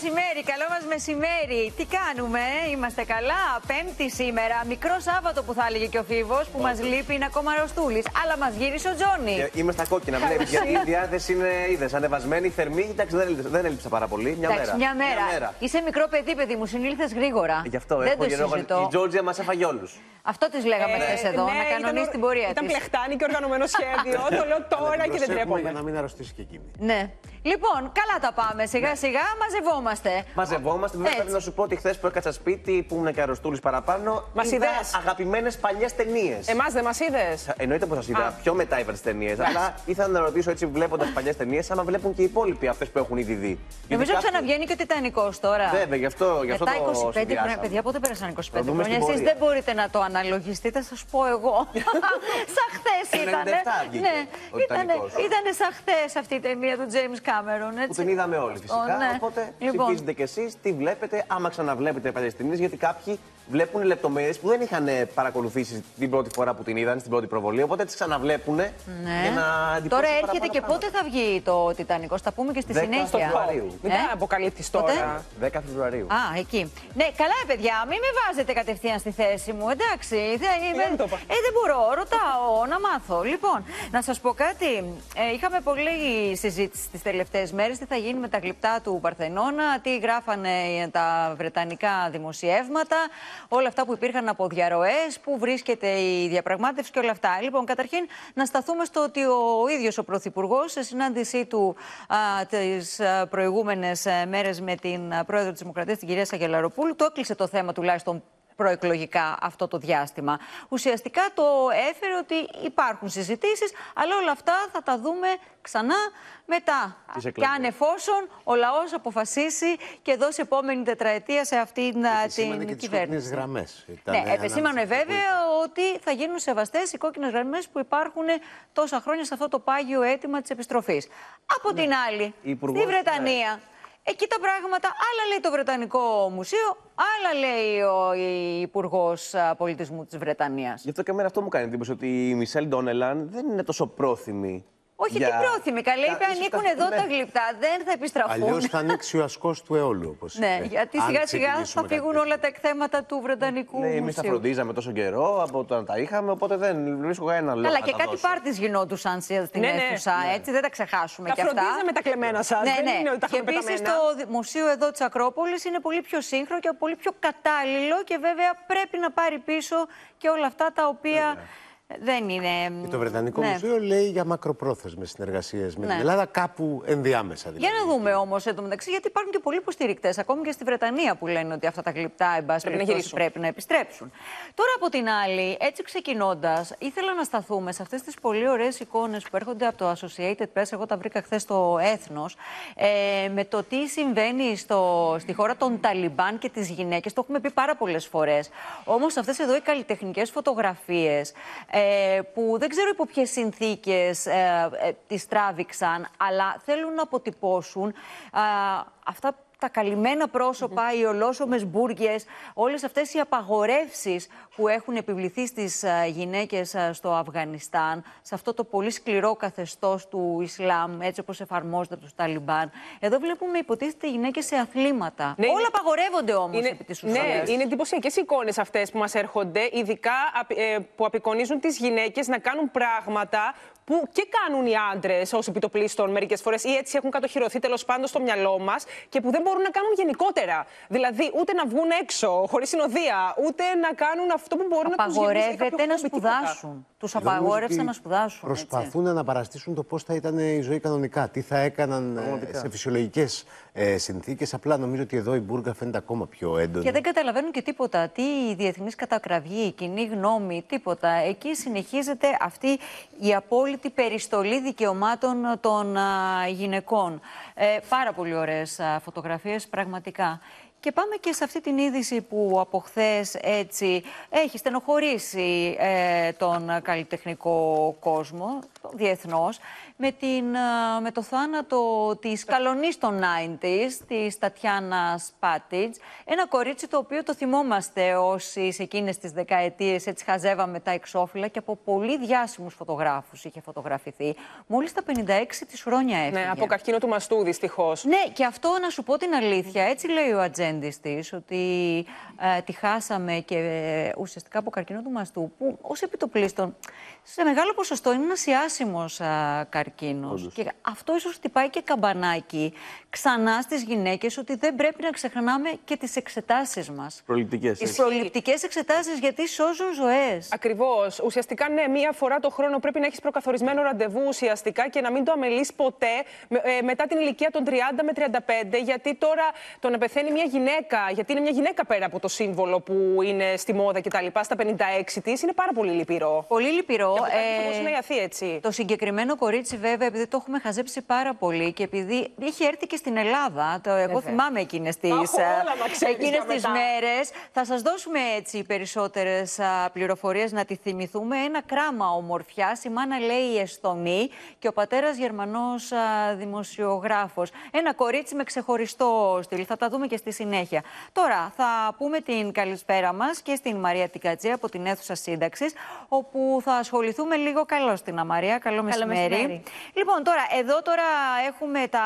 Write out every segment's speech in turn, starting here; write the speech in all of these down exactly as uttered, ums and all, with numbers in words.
μεσημέρι, καλό μας μεσημέρι. Τι κάνουμε, είμαστε καλά. Πέμπτη σήμερα, μικρό Σάββατο που θα έλεγε και ο Φίβος, που μας λείπει είναι ακόμα αρρωστούλης. Αλλά μας γύρισε ο Τζόνι. Ε, είμαι στα κόκκινα, βλέπεις, γιατί η διάθεση είναι, είδες, ανεβασμένη, θερμή. Εντάξει, δεν, έλειψε, δεν έλειψα πάρα πολύ. Μια Εντάξει, μέρα. μια μέρα. Μια μέρα. Είσαι μικρό παιδί, παιδί μου, συνήλθες γρήγορα. Γι' αυτό δεν έχω το γερό. συζητώ. Η Τζόρτζια μας έφαγε όλους. Αυτό της λέγαμε χθες Ε, εδώ, ναι, να κανονίσει ήταν, την πορεία ήταν της. πλεχτάνη και οργανωμένο σχέδιο. Το λέω τώρα και δεν τρέπομαι. Για να μην αρρωστήσει και εκείνη. Ναι. Λοιπόν, καλά τα πάμε. Σιγά σιγά μαζευόμαστε. Μαζευόμαστε. Βέβαια, πρέπει να σου πω ότι χθες που έκατσα σπίτι, που ήμουν και αρρωστούλης παραπάνω, Μας είδα είδες? αγαπημένες παλιές ταινίες. Εμάς δεν μας είδες? Εννοείται πως σας είδα. Α. Πιο μετά είδα τις ταινίες. Αλλά ήθελα να ρωτήσω έτσι, βλέποντας παλιές ταινίες, άμα βλέπουν και οι υπόλοιποι αυτές που έχουν ήδη δει. Νομίζω Γιατί ξαναβγαίνει και ο Τιτανικός τώρα. Βέβαια, γι' αυτό, γι αυτό Μετά το είκοσι πέντε χρόνια. συνδυάσαμε. Παιδιά, πότε πέρασαν είκοσι πέντε Θα δούμε χρόνια. στην Εσείς πορεία. δεν μπορείτε να το αναλογιστείτε, θα σας πω εγώ. Σαν χθες ήταν. ενενήντα επτά βγήκε Ναι, ο ήτανε, Τιτανικός. ήτανε σαν χθες αυτή η ταινία του James Cameron. Που την είδαμε όλοι φυσικά. ναι. Οπότε Λοιπόν. ψηφίζετε κι εσείς τι βλέπετε, άμα ξαναβλέπετε παλιές ταινίες. Γιατί κάποιοι βλέπουν λεπτομέρειες που δεν είχαν παρακολουθήσει την πρώτη φορά που την είδαν, στην πρώτη προβολή. Οπότε τις ξαναβλέπουν Ναι. για να εντυπώσουν Τώρα έρχεται παραπάνω και πράγματα. πότε θα βγει το Τιτανικός, θα πούμε και στη δέκα συνέχεια. Φεβρουαρίου. Μην Ε? τα αποκαλύπτεις Πότε? τώρα. δέκα Φεβρουαρίου. Α, εκεί. Ναι, καλά, ε, παιδιά, μην με βάζετε κατευθείαν στη θέση μου, εντάξει. Δεν, δεν το είπα. ε, δεν μπορώ, ρωτάω να μάθω. Λοιπόν, να σας πω κάτι. Ε, είχαμε πολλή συζήτηση τις τελευταίες μέρες. Τι θα γίνει με τα γλυπτά του Παρθενώνα, τι γράφανε τα βρετανικά δημοσιεύματα, όλα αυτά που υπήρχαν από διαρροές, που βρίσκεται η διαπραγμάτευση και όλα αυτά. Λοιπόν, καταρχήν να σταθούμε στο ότι ο ίδιος ο Πρωθυπουργός, σε συνάντησή του α, τις α, προηγούμενες α, μέρες με την α, πρόεδρο της Δημοκρατίας, την κυρία Σαγγελαροπούλου, το έκλεισε το θέμα τουλάχιστον προεκλογικά αυτό το διάστημα. Ουσιαστικά το έφερε ότι υπάρχουν συζητήσεις, αλλά όλα αυτά θα τα δούμε ξανά μετά. Και αν εφόσον ο λαός αποφασίσει και δώσει επόμενη τετραετία σε αυτήν την κυβέρνηση. Γραμμές. Ναι, επεσήμανε βέβαια ότι θα γίνουν σεβαστές οι κόκκινες γραμμές που υπάρχουν τόσα χρόνια σε αυτό το πάγιο αίτημα της επιστροφής. Από Ναι. την άλλη, Υπουργός, στη Βρετανία, ναι. Εκεί τα πράγματα, άλλα λέει το Βρετανικό Μουσείο, άλλα λέει ο Υπουργός Πολιτισμού της Βρετανίας. Γι' αυτό και εμένα αυτό μου κάνει εντύπωση ότι η Μισελ Ντόνελαν δεν είναι τόσο πρόθυμη. Όχι για... την πρόθυμη, καλέ, είπε ανήκουν εδώ ναι. τα γλυπτά, δεν θα επιστραφούν. Αλλιώς θα ανοίξει ο ασκός του αιώλου, όπως Ναι, είπε. γιατί Αν σιγά σιγά θα ξεκινήσουμε φύγουν κάτι όλα τα εκθέματα του Βρετανικού Ναι, Μουσείου. εμείς τα φροντίζαμε τόσο καιρό από όταν τα είχαμε, οπότε δεν βρίσκω κανένα λόγο. Καλά, να και τα κάτι δώσω. πάρτις γινόντουσαν στην Ναι, ναι, αίθουσα, ναι. έτσι, δεν τα ξεχάσουμε Τα κι αυτά. φροντίζαμε τα κλεμμένα σας, Ναι, δεν ναι. είναι ότι τα Και είχαμε επίσης πεταμένα. το μουσείο εδώ της Ακρόπολης είναι πολύ πιο σύγχρονο και πολύ πιο κατάλληλο και βέβαια πρέπει να πάρει πίσω και όλα αυτά τα οποία δεν είναι. Και το Βρετανικό Ναι. Μουσείο λέει για μακροπρόθεσμες συνεργασίες με Ναι. την Ελλάδα, κάπου ενδιάμεσα δηλαδή. Για να δούμε όμως εντωμεταξύ, γιατί υπάρχουν και πολλοί υποστηρικτές, ακόμη και στη Βρετανία, που λένε ότι αυτά τα γλυπτά, εν πάση Πρέπει να περιπτώσει, γυρίσουν. πρέπει να επιστρέψουν. Τώρα, από την άλλη, έτσι ξεκινώντας, ήθελα να σταθούμε σε αυτές τις πολύ ωραίες εικόνες που έρχονται από το Associated Press. Εγώ τα βρήκα χθες στο Έθνος, ε, με το τι συμβαίνει στο, στη χώρα των Ταλιμπάν και τις γυναίκες. Το έχουμε πει πάρα πολλές φορές. Όμως, αυτές εδώ οι καλλιτεχνικές φωτογραφίες, ε, που δεν ξέρω υπό ποιες συνθήκες ε, ε, τις τράβηξαν, αλλά θέλουν να αποτυπώσουν ε, αυτά τα καλυμμένα πρόσωπα, mm-hmm. οι ολόσωμες μπούργες, όλες αυτές οι απαγορεύσεις που έχουν επιβληθεί στις uh, γυναίκες uh, στο Αφγανιστάν, σε αυτό το πολύ σκληρό καθεστώς του Ισλάμ, έτσι όπως εφαρμόζεται από τους Ταλιμπάν. Εδώ βλέπουμε υποτίθεται γυναίκες σε αθλήματα. Ναι, Όλα είναι... απαγορεύονται όμως είναι... επί της ουσίας. Ναι, είναι εντυπωσιακές εικόνες αυτές που μας έρχονται, ειδικά ε, που απεικονίζουν τις γυναίκες να κάνουν πράγματα που και κάνουν οι άντρες ως επιτοπλίστων μερικές φορές ή έτσι έχουν κατοχυρωθεί τέλος πάντων στο μυαλό μας και που δεν μπορούν να κάνουν γενικότερα. Δηλαδή, ούτε να βγουν έξω χωρίς συνοδεία, ούτε να κάνουν αυτό που μπορούν να τους γεμίσει. Απαγορεύεται να σπουδάσουν. Τους απαγόρευσαν να σπουδάσουν. Προσπαθούν έτσι. να παραστήσουν το πώς θα ήταν η ζωή κανονικά, τι θα έκαναν ε, σε φυσιολογικές ε, συνθήκες. Απλά νομίζω ότι εδώ η μπούργα φαίνεται ακόμα πιο έντονη. Και δεν καταλαβαίνουν και τίποτα. Τι η διεθνής κατακραυγή, η κοινή γνώμη, τίποτα. Εκεί συνεχίζεται αυτή η απόλυτη περιστολή δικαιωμάτων των α, γυναικών. Ε, πάρα πολύ ωραίες α, φωτογραφίες, πραγματικά. Και πάμε και σε αυτή την είδηση που από χθες έτσι έχει στενοχωρήσει ε, τον καλλιτεχνικό κόσμο. διεθνώς, με, την, με το θάνατο της καλονής των ενενήντα, της Τατιάνα Σπάτιτς. Ένα κορίτσι το οποίο το θυμόμαστε όσοι σε εκείνες τις δεκαετίες έτσι χαζεύαμε τα εξώφυλλα και από πολύ διάσημους φωτογράφους είχε φωτογραφηθεί. Μόλις τα πενήντα έξι της χρόνια έφυγε. Ναι, από καρκίνο του μαστού δυστυχώς. Ναι, και αυτό να σου πω την αλήθεια, έτσι λέει ο ατζέντης της, ότι ε, τη χάσαμε και ε, ουσιαστικά από καρκίνο του μαστού, που ως επιτοπλίστων σε μεγάλο ποσοστό είναι ένας ιάσιμος α, καρκίνος. Και αυτό ίσως χτυπάει και καμπανάκι ξανά στις γυναίκες, ότι δεν πρέπει να ξεχνάμε και τις εξετάσεις μας. Προληπτικές. Τις προληπτικές εξετάσεις, γιατί σώζουν ζωές. Ακριβώς. Ουσιαστικά, ναι, μία φορά το χρόνο πρέπει να έχεις προκαθορισμένο ραντεβού ουσιαστικά και να μην το αμελείς ποτέ ε, μετά την ηλικία των τριάντα με τριάντα πέντε. Γιατί τώρα το να πεθαίνει μια γυναίκα, γιατί είναι μια γυναίκα πέρα από το σύμβολο που είναι στη μόδα κτλ., στα πενήντα έξι της, είναι πάρα πολύ λυπηρό. Πολύ λυπηρό. Ε, να ιαθεί, έτσι. Το συγκεκριμένο κορίτσι, βέβαια, επειδή το έχουμε χαζέψει πάρα πολύ και επειδή είχε έρθει και στην Ελλάδα, το, εγώ θυμάμαι εκείνες τις, εκείνες τις μέρες, θα σας δώσουμε έτσι περισσότερες α, πληροφορίες να τη θυμηθούμε. Ένα κράμα ομορφιάς, η μάνα λέει Εσθονή και ο πατέρας Γερμανός α, δημοσιογράφος. Ένα κορίτσι με ξεχωριστό στυλ, θα τα δούμε και στη συνέχεια. Τώρα θα πούμε την καλησπέρα μας και στην Μαρία Τικατζή από την αίθουσα σύνταξης, όπου θα ασχοληθούμε λίγο. Καλώς την Αμαρία, καλό μεσημέρι. μεσημέρι. Λοιπόν, τώρα, εδώ τώρα έχουμε τα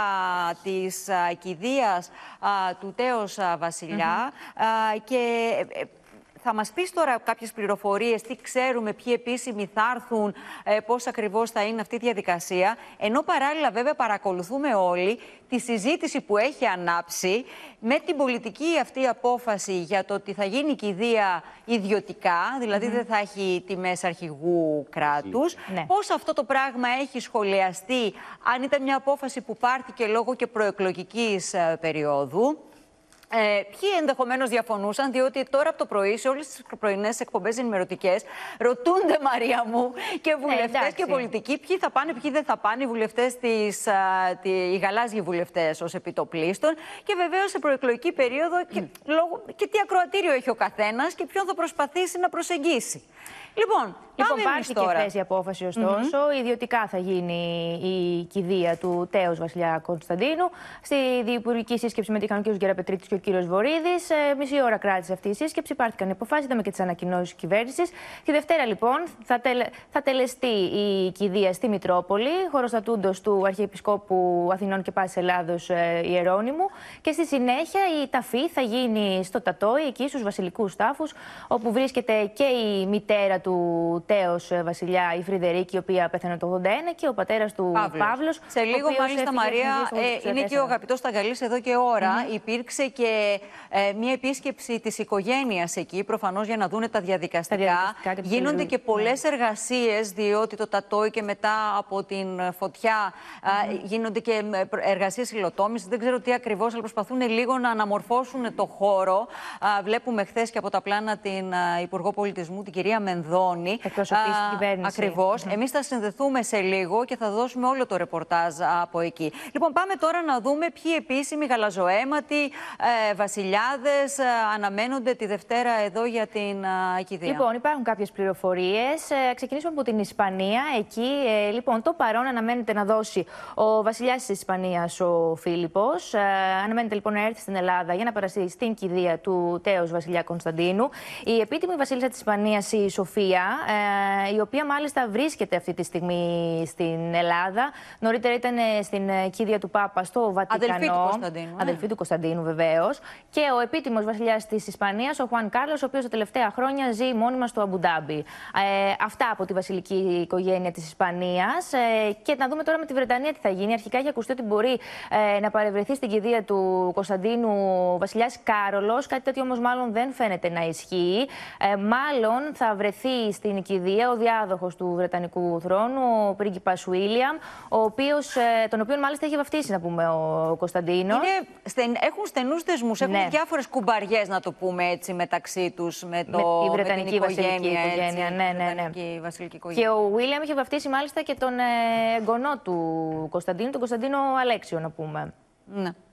της α, κηδείας α, του τέος α, βασιλιά mm-hmm. α, και ε, θα μας πεις τώρα κάποιες πληροφορίες, τι ξέρουμε, ποιοι επίσημοι θα έρθουν, ε, πώς ακριβώς θα είναι αυτή η διαδικασία. Ενώ παράλληλα βέβαια παρακολουθούμε όλοι τη συζήτηση που έχει ανάψει με την πολιτική αυτή απόφαση για το ότι θα γίνει η κηδεία ιδιωτικά, δηλαδή mm-hmm. δεν θα έχει τιμές αρχηγού κράτους. Ναι. Πώς αυτό το πράγμα έχει σχολιαστεί, αν ήταν μια απόφαση που πάρθηκε λόγω και προεκλογικής ε, περίοδου. Ε, ποιοι ενδεχομένως διαφωνούσαν, διότι τώρα από το πρωί σε όλες τις πρωινές εκπομπές ενημερωτικές ρωτούνται, Μαρία μου, και βουλευτές ε, και πολιτικοί ποιοι θα πάνε, ποιοι δεν θα πάνε, οι βουλευτές της, α, τη, οι γαλάζιοι βουλευτές ως επιτοπλίστων, και βεβαίως σε προεκλογική περίοδο και, mm. λόγω, και τι ακροατήριο έχει ο καθένας και ποιον θα προσπαθήσει να προσεγγίσει. Λοιπόν, λοιπόν υπάρχει και θέση απόφαση, ωστόσο. Mm-hmm. Ιδιωτικά θα γίνει η κηδεία του τέος βασιλιά Κωνσταντίνου. Στη διυπουργική σύσκεψη μετήχαν ο κ. Γεραπετρίτης και ο κ. Βορίδης. Ε, μισή ώρα κράτησε αυτή η σύσκεψη. Πάρθηκαν οι αποφάσεις, είδαμε και τις ανακοινώσεις της κυβέρνησης. Τη Δευτέρα, λοιπόν, θα, τελε... θα τελεστεί η κηδεία στη Μητρόπολη, χωροστατούντος του Αρχιεπισκόπου Αθηνών και Πάσης Ελλάδος ε, Ιερώνυμου. Και στη συνέχεια η ταφή θα γίνει στο Τατόι, εκεί στους βασιλικούς τάφους, όπου βρίσκεται και η μητέρα του τέος βασιλιά, η Φρυδερίκη, η οποία πέθανε το ογδόντα ένα, και ο πατέρας του Παύλος. Παύλος. Σε λίγο, μάλιστα, Μαρία, ε, είναι και ο αγαπητός Σταγαλής εδώ και ώρα. Mm-hmm. Υπήρξε και ε, μια επίσκεψη της οικογένειας εκεί, προφανώς για να δούνε τα διαδικαστικά. Τα διαδικαστικά Γίνονται και πολλές ναι. εργασίες, διότι το Τατόι και μετά από την φωτιά mm-hmm. ε, γίνονται και εργασίες υλοτόμησης. Δεν ξέρω τι ακριβώς, αλλά προσπαθούν λίγο να αναμορφώσουν το χώρο. Ε, βλέπουμε χθες και από τα πλάνα την ε, Υπουργό Πολιτισμού, την κυρία Μενδώνη. Εκπροσωπεί την κυβέρνηση. Ακριβώς. Mm-hmm. Εμείς θα συνδεθούμε σε λίγο και θα δώσουμε όλο το ρεπορτάζ από εκεί. Λοιπόν, πάμε τώρα να δούμε ποιοι επίσημοι γαλαζοαίματοι ε, βασιλιάδες ε, αναμένονται τη Δευτέρα εδώ για την ε, κηδεία. Λοιπόν, υπάρχουν κάποιες πληροφορίες. Ε, ξεκινήσουμε από την Ισπανία. Εκεί, ε, λοιπόν, το παρόν αναμένεται να δώσει ο βασιλιάς της Ισπανίας, ο Φίλιππος. Ε, αναμένεται λοιπόν να έρθει στην Ελλάδα για να περάσει στην κηδεία του τέος βασιλιά Κωνσταντίνου. Η επίτιμη βασίλισσα της Ισπανίας, η Σοφία, ε, η οποία μάλιστα βρίσκεται αυτή τη στιγμή στην Ελλάδα. Νωρίτερα ήταν στην κηδεία του Πάπα στο Βατικανό. Αδελφή του Κωνσταντίνου. Αδελφή ε. του Κωνσταντίνου, βεβαίως. Και ο επίτιμος βασιλιάς της Ισπανίας, ο Χουάν Κάρλος, ο οποίος τα τελευταία χρόνια ζει μόνιμα στο Αμπουντάμπι. Ε, αυτά από τη βασιλική οικογένεια της Ισπανίας. Ε, και να δούμε τώρα με τη Βρετανία τι θα γίνει. Αρχικά έχει ακουστεί ότι μπορεί ε, να παρευρεθεί στην κηδεία του Κωνσταντίνου ο βασιλιάς Κάρολος. Κάτι τέτοιο όμως μάλλον δεν φαίνεται να ισχύει. Ε, μάλλον θα βρεθεί στην κηδεία ο διάδοχος του Βρετανικού θρόνου, ο πρίγκιπας Βίλιαμ, ο οποίος, ε, τον οποίο μάλιστα έχει βαφτίσει, να πούμε, ο Κωνσταντίνος. Είναι, στεν, έχουν στενούς δεσμούς, έχουν ναι. διάφορες κουμπαριές, να το πούμε έτσι, μεταξύ τους, με, το, με η Βρετανική με την οικογένεια, βασιλική οικογένεια. Έτσι, ναι, ναι, ναι. βασιλική οικογένεια. Και ο Βίλιαμ είχε βαφτίσει μάλιστα και τον ε, εγγονό του Κωνσταντίνου, τον Κωνσταντίνο Αλέξιο, να πούμε. Ναι.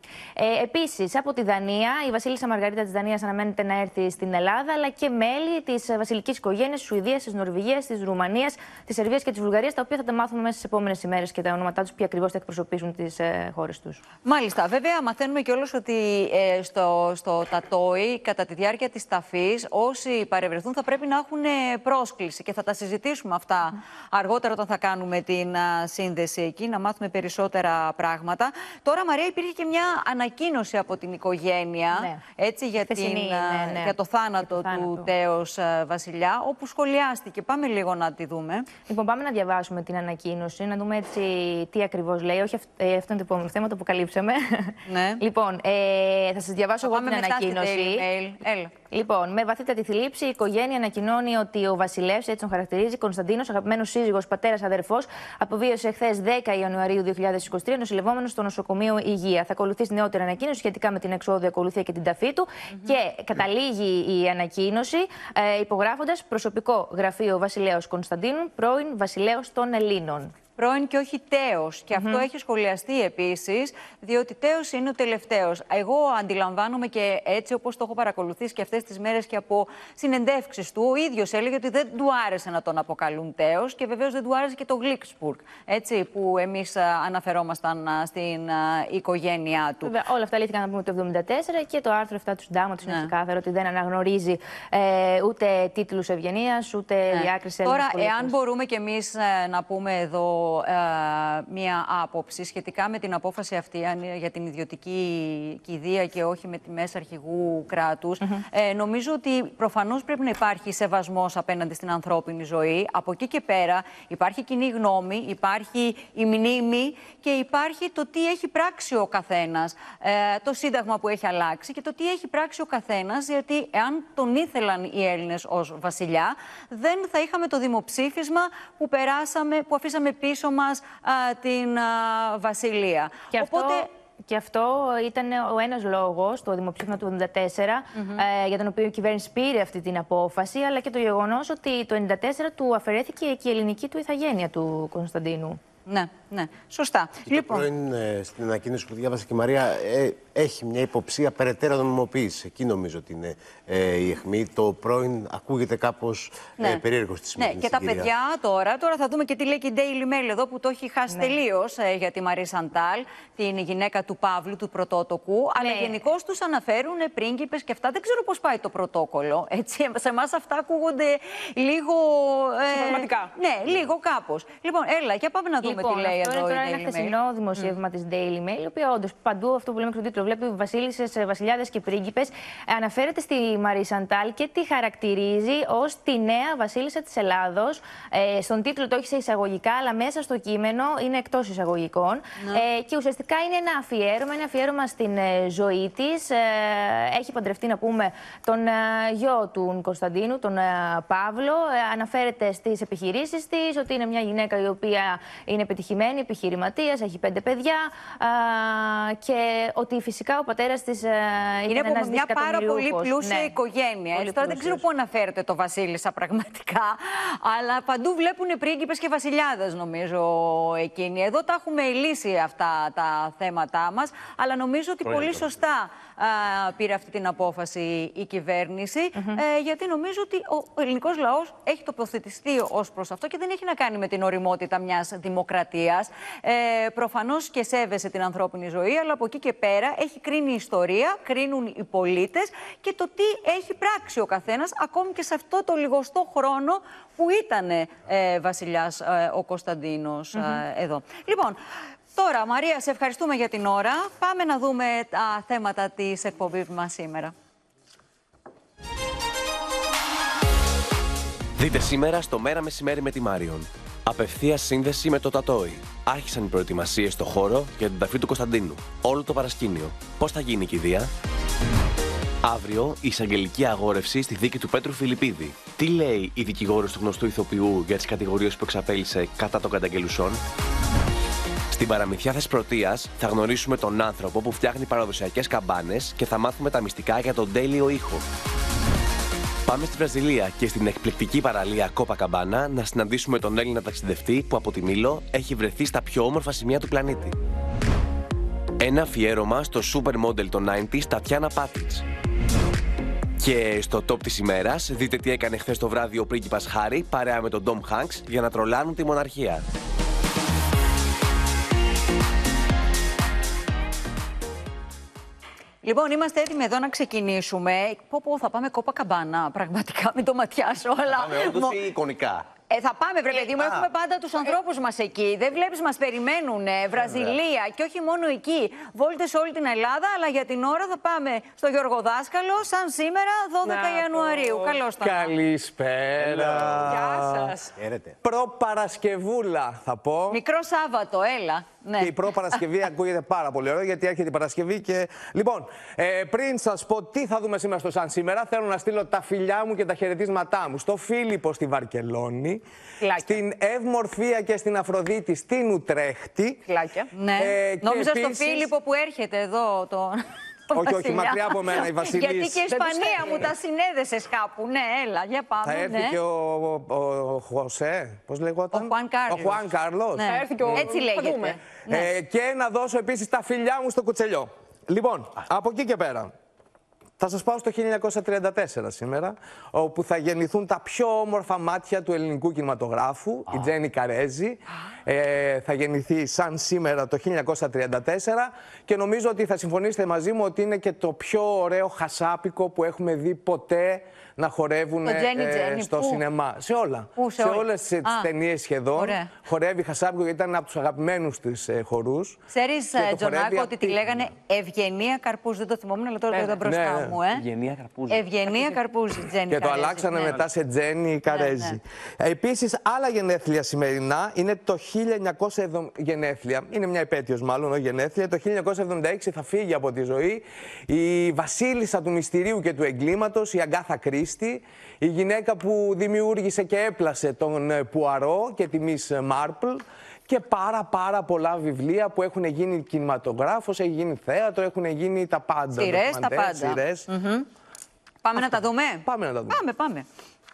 Ε, Επίσης, από τη Δανία, η Βασίλισσα Μαργαρίτα της Δανίας αναμένεται να έρθει στην Ελλάδα, αλλά και μέλη της βασιλικής οικογένειας της Σουηδίας, της Νορβηγίας, της Ρουμανίας, της Σερβίας και της Βουλγαρίας, τα οποία θα τα μάθουμε μέσα στις επόμενες ημέρες και τα ονόματά τους, ποιοι ακριβώς θα εκπροσωπήσουν τις ε, χώρες τους. Μάλιστα. Βέβαια, μαθαίνουμε κιόλας ότι ε, στο, στο Τατόι, κατά τη διάρκεια της ταφής, όσοι παρευρεθούν θα πρέπει να έχουν πρόσκληση και θα τα συζητήσουμε αυτά mm. αργότερα όταν θα κάνουμε την α, σύνδεση εκεί, να μάθουμε περισσότερα πράγματα. Τώρα, Μαρία, υπήρχε και μια ανακοίνωση από την οικογένεια ναι. έτσι, για, την, ναι, ναι. για το θάνατο, για το θάνατο. του τέος βασιλιά, όπου σχολιάστηκε. Πάμε λίγο να τη δούμε. Λοιπόν, πάμε να διαβάσουμε την ανακοίνωση, να δούμε έτσι τι ακριβώς λέει. Όχι, αυτό είναι το επόμενο θέμα, το αποκαλύψαμε. Ναι. Λοιπόν, ε, θα σας διαβάσω εγώ την ανακοίνωση. Έλα. Λοιπόν, με βαθύτατη θλίψη, η οικογένεια ανακοινώνει ότι ο βασιλεύς, έτσι τον χαρακτηρίζει, Κωνσταντίνος, αγαπημένος σύζυγος, πατέρας, αδερφός, αποβίωσε χθες δέκα Ιανουαρίου δύο χιλιάδες είκοσι τρία, νοσηλευόμενος στο νοσοκομείο Υγεία. Θα ακολουθήσει νεότερη ανακοίνωση σχετικά με την εξόδου ακολουθία και την ταφή του. Mm-hmm. Και καταλήγει η ανακοίνωση ε, υπογράφοντας προσωπικό γραφείο Βασιλέως Κωνσταντίνου, πρώην Βασιλέως των Ελλήνων. Πρώην και όχι τέος. Και mm-hmm. αυτό έχει σχολιαστεί επίσης, διότι τέος είναι ο τελευταίος. Εγώ αντιλαμβάνομαι και έτσι όπως το έχω παρακολουθήσει και αυτές τις μέρες και από συνεντεύξεις του, ο ίδιος έλεγε ότι δεν του άρεσε να τον αποκαλούν τέος και βεβαίως δεν του άρεσε και το Γλίξπουργκ, έτσι, που εμείς αναφερόμασταν στην οικογένειά του. Βέβαια, όλα αυτά λύθηκαν να πούμε το εβδομήντα τέσσερα και το άρθρο επτά του συντάγματος ναι. είναι ξεκάθαρο ότι δεν αναγνωρίζει ε, ούτε τίτλους ευγενίας, ούτε ναι. διάκριση. Τώρα, εάν μπορούμε κι εμείς ε, να πούμε εδώ μία άποψη σχετικά με την απόφαση αυτή για την ιδιωτική κηδεία και όχι με τη μέσα αρχηγού κράτους. Mm-hmm. Ε, νομίζω ότι προφανώς πρέπει να υπάρχει σεβασμός απέναντι στην ανθρώπινη ζωή. Από εκεί και πέρα υπάρχει κοινή γνώμη, υπάρχει η μνήμη και υπάρχει το τι έχει πράξει ο καθένας, ε, το σύνταγμα που έχει αλλάξει και το τι έχει πράξει ο καθένας, γιατί εάν τον ήθελαν οι Έλληνες ως βασιλιά, δεν θα είχαμε το δημοψήφισμα που περάσαμε, που αφήσαμε πίσω μας α, την α, βασιλεία. Και Οπότε... αυτό... Και αυτό ήταν ο ένας λόγος, το δημοψήφισμα του εβδομήντα τέσσερα, mm-hmm. ε, για τον οποίο η κυβέρνηση πήρε αυτή την απόφαση, αλλά και το γεγονός ότι το ενενήντα τέσσερα του αφαιρέθηκε και η ελληνική του ηθαγένεια του Κωνσταντίνου. Ναι, ναι, σωστά. Και λοιπόν, το πρώην, ε, στην ανακοίνωση που διάβασε και η Μαρία, ε, έχει μια υποψία περαιτέρω νομιμοποίηση. Εκεί νομίζω ότι είναι ε, η αιχμή. Το πρώην ακούγεται κάπως ναι. ε, περίεργο στη σημερινή Ναι, και τα συγκυρία. παιδιά τώρα, τώρα θα δούμε και τι λέει και η Daily Mail εδώ που το έχει χάσει ναι. τελείως ε, για τη Μαρή Σαντάλ, την γυναίκα του Παύλου, του πρωτότοκου. Ναι. Αλλά γενικώς τους αναφέρουν πρίγκιπες και αυτά. Δεν ξέρω πώς πάει το πρωτόκολλο. Έτσι, σε εμάς αυτά ακούγονται λίγο. Συμπραγματικά. Ε, ναι, λίγο κάπως. Λοιπόν, έλα, για πάμε να δούμε λοιπόν, τι λέει αυτό εδώ είναι η τώρα Daily ένα χθεσινό Mail. δημοσίευμα mm. της Daily Mail, η οποία όντως παντού αυτό που λέμε στον τίτλο βλέπει βασίλισσες, βασιλιάδες και πρίγκιπες. Αναφέρεται στη Μαρή Σαντάλ και τη χαρακτηρίζει ως τη νέα βασίλισσα της Ελλάδος. Ε, στον τίτλο το έχει σε εισαγωγικά, αλλά μέσα στο κείμενο είναι εκτός εισαγωγικών. Mm. Ε, και ουσιαστικά είναι ένα αφιέρωμα, ένα αφιέρωμα στην ε, ζωή της. Ε, έχει παντρευτεί, να πούμε, τον ε, γιο του Κωνσταντίνου, τον ε, Παύλο. Ε, αναφέρεται στις επιχειρήσεις της, ότι είναι μια γυναίκα η οποία είναι επιτυχημένη, επιχειρηματίας, έχει πέντε παιδιά α, και ότι φυσικά ο πατέρας της ε, είναι από ένας μια πάρα πολύ πλούσια ναι. οικογένεια. Πολύ τώρα δεν ξέρω πού αναφέρεται το βασίλισσα πραγματικά, αλλά παντού βλέπουν πρίγκιπες και βασιλιάδες νομίζω εκείνοι. Εδώ τα έχουμε λύσει αυτά τα θέματα μας, αλλά νομίζω ότι πολύ Πρόεδρο. σωστά α, πήρε αυτή την απόφαση η κυβέρνηση, mm-hmm. ε, γιατί νομίζω ότι ο ελληνικός λαός έχει τοποθετηθεί ως προς αυτό και δεν έχει να κάνει με την ωριμότητα μιας δημοκρατίας. Ε, προφανώς και σέβεσαι την ανθρώπινη ζωή, αλλά από εκεί και πέρα έχει κρίνει η ιστορία, κρίνουν οι πολίτες και το τι έχει πράξει ο καθένας, ακόμη και σε αυτό το λιγοστό χρόνο που ήταν ε, βασιλιάς ε, ο Κωνσταντίνος mm-hmm. ε, εδώ. Λοιπόν, τώρα Μαρία, σε ευχαριστούμε για την ώρα. Πάμε να δούμε τα θέματα της εκπομπής μας σήμερα. Δείτε σήμερα στο Μέρα Μεσημέρι με τη Μάριον. Απευθείας σύνδεση με το Τατόι. Άρχισαν οι προετοιμασίες στο χώρο για την ταφή του Κωνσταντίνου. Όλο το παρασκήνιο. Πώς θα γίνει η κηδεία? Αύριο, η εισαγγελική αγόρευση στη δίκη του Πέτρου Φιλιππίδη. Τι λέει η δικηγόρος του γνωστού ηθοποιού για τις κατηγορίες που εξαπέλυσε κατά των καταγγελουσών? Στην παραμυθιά Θεσπρωτείας θα γνωρίσουμε τον άνθρωπο που φτιάχνει παραδοσιακές καμπάνες και θα μάθουμε τα μυστικά για τον τέλειο ήχο. Πάμε στη Βραζιλία και στην εκπληκτική παραλία Κόπακαμπάνα να συναντήσουμε τον Έλληνα ταξιδευτή που από τη Μήλο έχει βρεθεί στα πιο όμορφα σημεία του πλανήτη. Ένα αφιέρωμα στο supermodel των ενενήντα Τατιάνα Πάτιτς. Και στο top της ημέρας δείτε τι έκανε χθες το βράδυ ο πρίγκιπας Χάρι παρέα με τον Ντόμ Χάνκς για να τρολάνουν τη μοναρχία. Λοιπόν, είμαστε έτοιμοι εδώ να ξεκινήσουμε. Πω πω, θα πάμε κόπα καμπάνα, πραγματικά, μην το ματιάσω, αλλά... Πάμε όντως ή εικονικά. Ε, θα πάμε, βρε παιδί μου, Α. έχουμε πάντα τους ανθρώπους μας εκεί. Δεν βλέπεις, μας περιμένουν. Βραζιλία και όχι μόνο εκεί. Βόλτες σε όλη την Ελλάδα, αλλά για την ώρα θα πάμε στο Γιώργο Δάσκαλο, σαν σήμερα, δώδεκα Ιανουαρίου. Καλώς τα. Καλησπέρα. Γεια σας. Χαίρετε. Προπαρασκευούλα θα πω. Μικρό Σάββατο, έλα. Ναι. Και η προπαρασκευή ακούγεται πάρα πολύ ωραίο γιατί έρχεται η Παρασκευή. Και... Λοιπόν, ε, πριν σας πω τι θα δούμε σήμερα στο Σαν Σήμερα, θέλω να στείλω τα φιλιά μου και τα χαιρετίσματά μου στο Φίλιππο στη Βαρκελόνη, Φιλάκια. στην Ευμορφία και στην Αφροδίτη στην Ουτρέχτη. Φιλάκια. Ναι. Ε, και Νόμιζα επίσης- στο Φίλιππο που έρχεται εδώ το. Όχι, όχι, μακριά από μένα, η Βασιλής. Γιατί και η Δεν τους Ισπανία φέρνει. μου τα συνέδεσες κάπου. Ναι, έλα, για πάμε. Θα έρθει ναι. και ο, ο, ο Χωσέ, πώς λεγόταν. Ο Χουάν Κάρλος. Ο Χουάν Κάρλος. Ναι. Θα έρθει και ο- Έτσι θα λέγεται. δούμε. Ναι. Ε, και να δώσω επίσης τα φιλιά μου στο κουτσελιό. Λοιπόν, από εκεί και πέρα, θα σας πάω στο χίλια εννιακόσια τριάντα τέσσερα σήμερα, όπου θα γεννηθούν τα πιο όμορφα μάτια του ελληνικού κινηματογράφου, η Τζένι Καρέζη. Ε, θα γεννηθεί σαν σήμερα το χίλια εννιακόσια τριάντα τέσσερα και νομίζω ότι θα συμφωνήσετε μαζί μου ότι είναι και το πιο ωραίο χασάπικο που έχουμε δει ποτέ να χορεύουν Το Τζένι Τζένι, στο πού? σινεμά. Σε όλα. Πού, σε σε όλα? όλες τις Α, ταινίες σχεδόν. ωραία. Χορεύει χασάπικο γιατί ήταν από τους αγαπημένους της ε, χορούς. Ξέρεις, Και το χορεύει Τζονάκο, ότι τη απίθυνα. λέγανε Ευγενία Καρπούζη. Δεν το θυμόμουν, αλλά τώρα το Ναι, είδα μπροστά ναι, ναι. μου. Ε. Ευγενία Καρπούζη. Ευγενία Καρπούζη, Τζένι Και το Καρέζη, αλλάξανε ναι. μετά σε Τζένι Καρέζη. ναι. Επίσης, άλλα γενέθλια σημερινά είναι το χίλια εννιακόσια εβδομήντα. Γενέθλια, είναι μια επέτειος μάλλον, όχι γενέθλια. Το χίλια εννιακόσια εβδομήντα έξι θα φύγει από τη ζωή η βασίλισσα του μυστηρίου και του εγκλήματος, η Αγκάθα Κρίστη, η γυναίκα που δημιούργησε και έπλασε τον ε, Πουαρό και τη Μις Μάρπλ. Και πάρα πάρα πολλά βιβλία που έχουν γίνει κινηματογράφος, έχει γίνει θέατρο, έχουν γίνει τα πάντα. Σειρές, τα ντοκιμαντέρ, πάντα. σειρές. Πάμε να τα δούμε. Πάμε να τα δούμε. Πάμε, πάμε.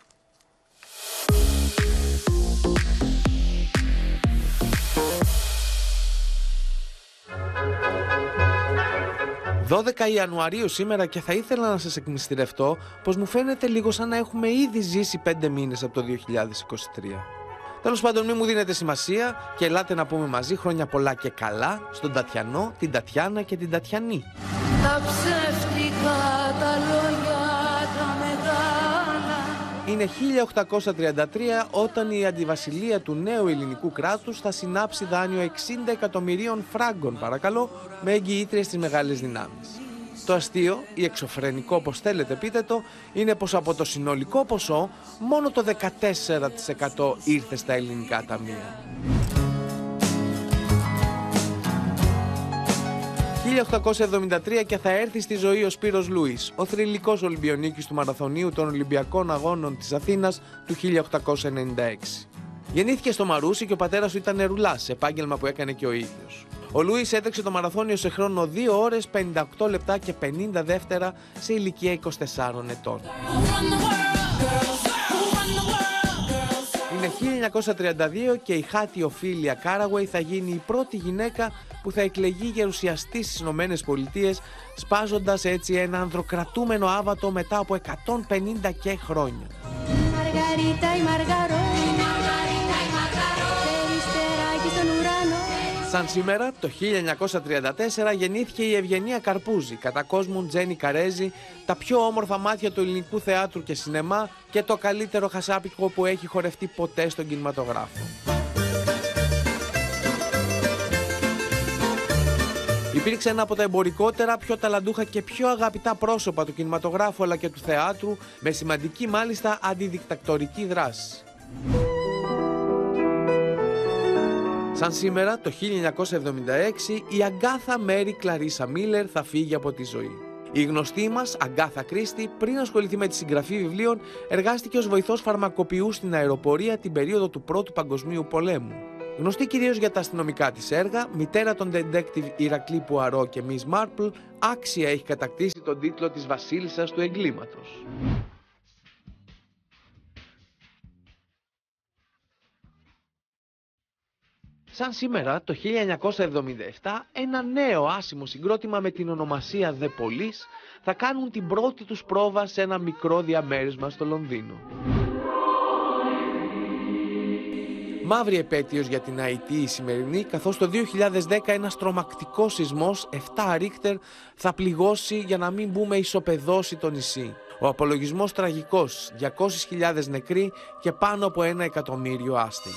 δώδεκα Ιανουαρίου σήμερα και θα ήθελα να σας εκμυστηρευτώ πως μου φαίνεται λίγο σαν να έχουμε ήδη ζήσει πέντε μήνες από το δύο χιλιάδες είκοσι τρία. Τέλος πάντων, μην μου δίνετε σημασία και ελάτε να πούμε μαζί χρόνια πολλά και καλά στον Τατιανό, την Τατιάνα και την Τατιανή. Τα ψεύτικα τα λόγια τα μεγάλα. Είναι χίλια οκτακόσια τριάντα τρία όταν η αντιβασιλεία του νέου ελληνικού κράτους θα συνάψει δάνειο εξήντα εκατομμυρίων φράγκων, παρακαλώ, με εγγυήτριες στις μεγάλες δυνάμεις. Το αστείο, ή εξωφρενικό όπως θέλετε πείτε το, είναι πως από το συνολικό ποσό μόνο το δεκατέσσερα τοις εκατό ήρθε στα ελληνικά ταμεία. χίλια οκτακόσια εβδομήντα τρία και θα έρθει στη ζωή ο Σπύρος Λούις, ο θρυλικός Ολυμπιονίκης του Μαραθωνίου των Ολυμπιακών Αγώνων της Αθήνας του χίλια οκτακόσια ενενήντα έξι. Γεννήθηκε στο Μαρούσι και ο πατέρας του ήταν νερουλάς, επάγγελμα που έκανε και ο ίδιος. Ο Λούις έτρεξε το μαραθώνιο σε χρόνο δύο ώρες, πενήντα οκτώ λεπτά και πενήντα δεύτερα σε ηλικία είκοσι τεσσάρων ετών. Είναι χίλια εννιακόσια τριάντα δύο και η Χάτι Οφίλια Κάραουεϊ θα γίνει η πρώτη γυναίκα που θα εκλεγεί γερουσιαστής στις Ηνωμένες Πολιτείες, σπάζοντας έτσι ένα ανδροκρατούμενο άβατο μετά από εκατόν πενήντα και χρόνια. Μαργαρίτα η Μαργαρό, περιστεράκι στον ουρανό. Σαν σήμερα, το χίλια εννιακόσια τριάντα τέσσερα γεννήθηκε η Ευγενία Καρπούζη, κατά κόσμου Τζένι Καρέζη, τα πιο όμορφα μάτια του ελληνικού θεάτρου και σινεμά και το καλύτερο χασάπικο που έχει χορευτεί ποτέ στον κινηματογράφο. Υπήρξε ένα από τα εμπορικότερα, πιο ταλαντούχα και πιο αγαπητά πρόσωπα του κινηματογράφου αλλά και του θεάτρου, με σημαντική μάλιστα αντιδικτακτορική δράση. Σαν σήμερα, το χίλια εννιακόσια εβδομήντα έξι, η Αγκάθα Μέρι Κλαρίσα Μίλερ θα φύγει από τη ζωή. Η γνωστή μας Αγκάθα Κρίστη, πριν ασχοληθεί με τη συγγραφή βιβλίων, εργάστηκε ως βοηθός φαρμακοποιού στην αεροπορία την περίοδο του Πρώτου Παγκοσμίου Πολέμου. Γνωστή κυρίως για τα αστυνομικά της έργα, μητέρα των detective Ηρακλή Πουαρό και Μις Μάρπλ, άξια έχει κατακτήσει τον τίτλο της βασίλισσας του εγκλήματος. Σαν σήμερα το χίλια εννιακόσια εβδομήντα επτά, ένα νέο άσημο συγκρότημα με την ονομασία The Police θα κάνουν την πρώτη τους πρόβα σε ένα μικρό διαμέρισμα στο Λονδίνο. Μαύρη επέτειος για την Αϊτή η σημερινή, καθώς το δύο χιλιάδες δέκα ένας τρομακτικός σεισμός επτά Ρίχτερ θα πληγώσει, για να μην πούμε ισοπεδώσει, το νησί. Ο απολογισμός τραγικός, διακόσιες χιλιάδες νεκροί και πάνω από ένα εκατομμύριο άστεγοι.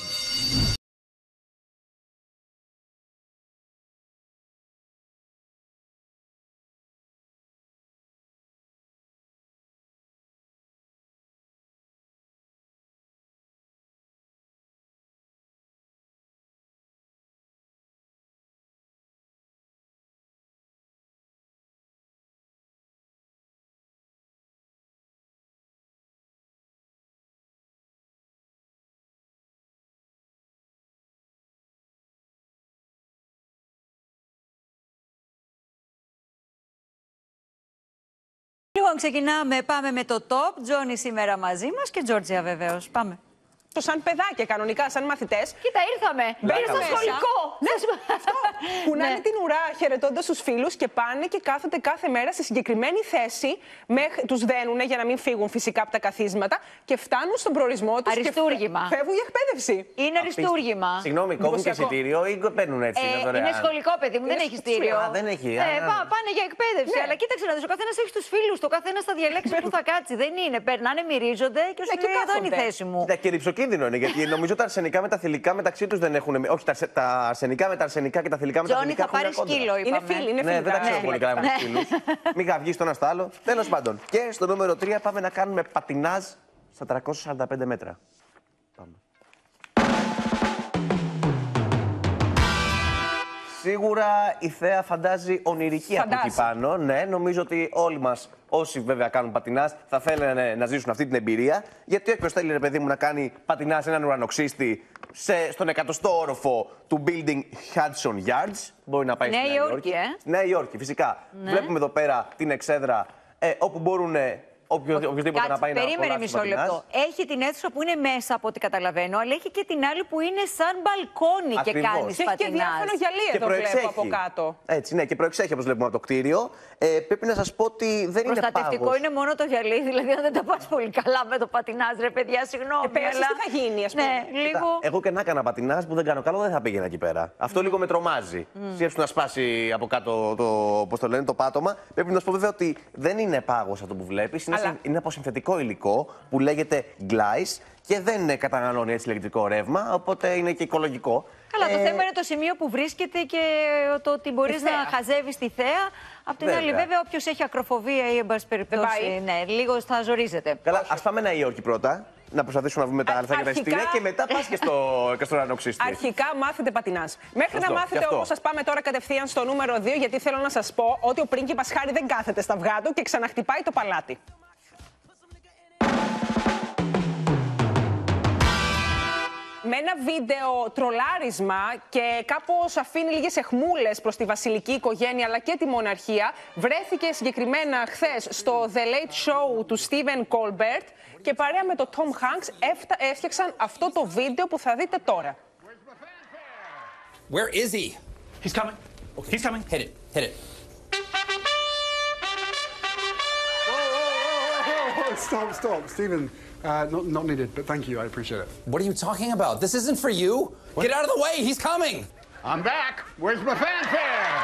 Λοιπόν, ξεκινάμε. Πάμε με το top. Τζόνι σήμερα μαζί μας και Τζόρτζια βεβαίως. Πάμε. Το σαν παιδάκια, κανονικά, σαν μαθητές. Κοίτα, ήρθαμε. Μπαίνω στο σχολικό. Ναι, αυτό. Κουνάνε την ουρά χαιρετώντας τους φίλους και πάνε και κάθονται κάθε μέρα στη συγκεκριμένη θέση. Τους δένουν για να μην φύγουν φυσικά από τα καθίσματα και φτάνουν στον προορισμό τους. Αριστούργημα. Και φεύγουν για εκπαίδευση. Είναι αριστούργημα. Συγγνώμη, κόβουν και εισιτήριο ή παίρνουν έτσι? Ε, είναι, είναι σχολικό, παιδί μου, δεν έχει εισιτήριο. Α, δεν έχει. Ε, πά, πάνε για εκπαίδευση. Ναι. Αλλά κοίταξε να δεις, ο καθένας έχει τους φίλους του, ο καθένας θα διαλέξει που θα κάτσει. Δεν είναι. Περνάνε, μυρίζονται και σου λέει εδώ είναι η θέση μου. Ναι, και ρυψοκίνδυνο είναι, γιατί νομίζω τα αρσενικά με τα θηλυκά μεταξύ τους δεν έχουν. Όχι, τα, τα αρσενικά με τα αρσενικά και τα θηλυκά με τα Τζόνι, θηλυκά. θα πάρει σκύλο, είπαμε. Είναι φίλοι, είναι φίλοι. Ναι, δεν τα ξέρω πολύ καλά με τους φίλους. Μην καυγείς το ένα στο άλλο. Τέλος πάντων. Και στο νούμερο τρία πάμε να κάνουμε πατινάζ στα τριακόσια σαράντα πέντε μέτρα. Πάμε. Σίγουρα η θέα φαντάζει ονειρική από εκεί πάνω. Ναι, νομίζω ότι όλοι μας, όσοι βέβαια κάνουν πατινάζ, θα θέλανε να ζήσουν αυτή την εμπειρία. Γιατί όποιος θέλει, ρε παιδί μου, να κάνει πατινάζ σε έναν ουρανοξύστη σε, στον εκατοστό όροφο του building Hudson Yards, μπορεί να πάει Νέα στη Νέα Υόρκη. Υόρκη. Ε? Νέα Υόρκη, φυσικά. Ναι. Βλέπουμε εδώ πέρα την εξέδρα ε, όπου μπορούν οποιοδήποτε Κάτσε, να πάει περίμενε να μισό πατινάζ. λεπτό. Έχει την αίθουσα που είναι μέσα από ό,τι καταλαβαίνω, αλλά έχει και την άλλη που είναι σαν μπαλκόνι και Ακριβώς. κάνεις Και έχει και πατινάζ. διάφορο γυαλί εδώ βλέπω από κάτω. Έτσι, ναι, και προεξέχει όπως βλέπουμε από το κτίριο. Ε, πρέπει να σας πω ότι δεν είναι Προστατευτικό πάγος. είναι μόνο το γυαλί, δηλαδή αν δεν τα πας πολύ καλά με το πατινάζ, ρε παιδιά, συγγνώμη. Ε, πέρασες, αλλά... τι θα γίνει, ας πούμε. Ναι, λίγο... Κοίτα, εγώ και να έκανα πατινάζ που δεν κάνω καλό, δεν θα πήγαινα εκεί πέρα. Αυτό λίγο με τρομάζει. Mm. Σκέψου να σπάσει από κάτω το, πώς το λένε, το πάτωμα. Πρέπει να σου πω βέβαια ότι δεν είναι πάγος αυτό που βλέπεις. Είναι, Αλλά... είναι από συνθετικό υλικό που λέγεται Glice και δεν καταναλώνει έτσι ηλεκτρικό ρεύμα, οπότε είναι και οικολογικό. Καλά, ε... το θέμα είναι το σημείο που βρίσκεται και το ότι μπορείς να χαζεύεις τη θέα. Απ' την βέβαια. άλλη, βέβαια, όποιος έχει ακροφοβία ή εν πάση περιπτώσει, ναι, λίγο θα ζορίζεται. Καλά, ας πάμε Νέα Υόρκη πρώτα. Να προσπαθήσουμε να βρούμε τα αλφα και τα εισιτήρια και μετά πας και στο, και στο ουρανοξύστη. Αρχικά μάθετε πατινάζ. Μέχρι Αυτό, να μάθετε όμως, σας πάμε τώρα κατευθείαν στο νούμερο δύο, γιατί θέλω να σας πω ότι ο πρίγκιπας Χάρη δεν κάθεται στα αυγά του και ξαναχτυπάει το παλάτι. Με ένα βίντεο τρολάρισμα και κάπως αφήνει λίγες εχμούλες προς τη βασιλική οικογένεια αλλά και τη μοναρχία, βρέθηκε συγκεκριμένα χθες στο The Late Show του Stephen Colbert και παρέα με το Tom Hanks έφτιαξαν αυτό το βίντεο που θα δείτε τώρα. Where is he? He's coming. Okay. He's coming. Hit it. Hit it. Whoa, whoa, whoa, whoa. Stop, stop. Stephen, uh, not, not needed, but thank you. I appreciate it. What are you talking about? This isn't for you. What? Get out of the way. He's coming. I'm back. Where's my fanfare?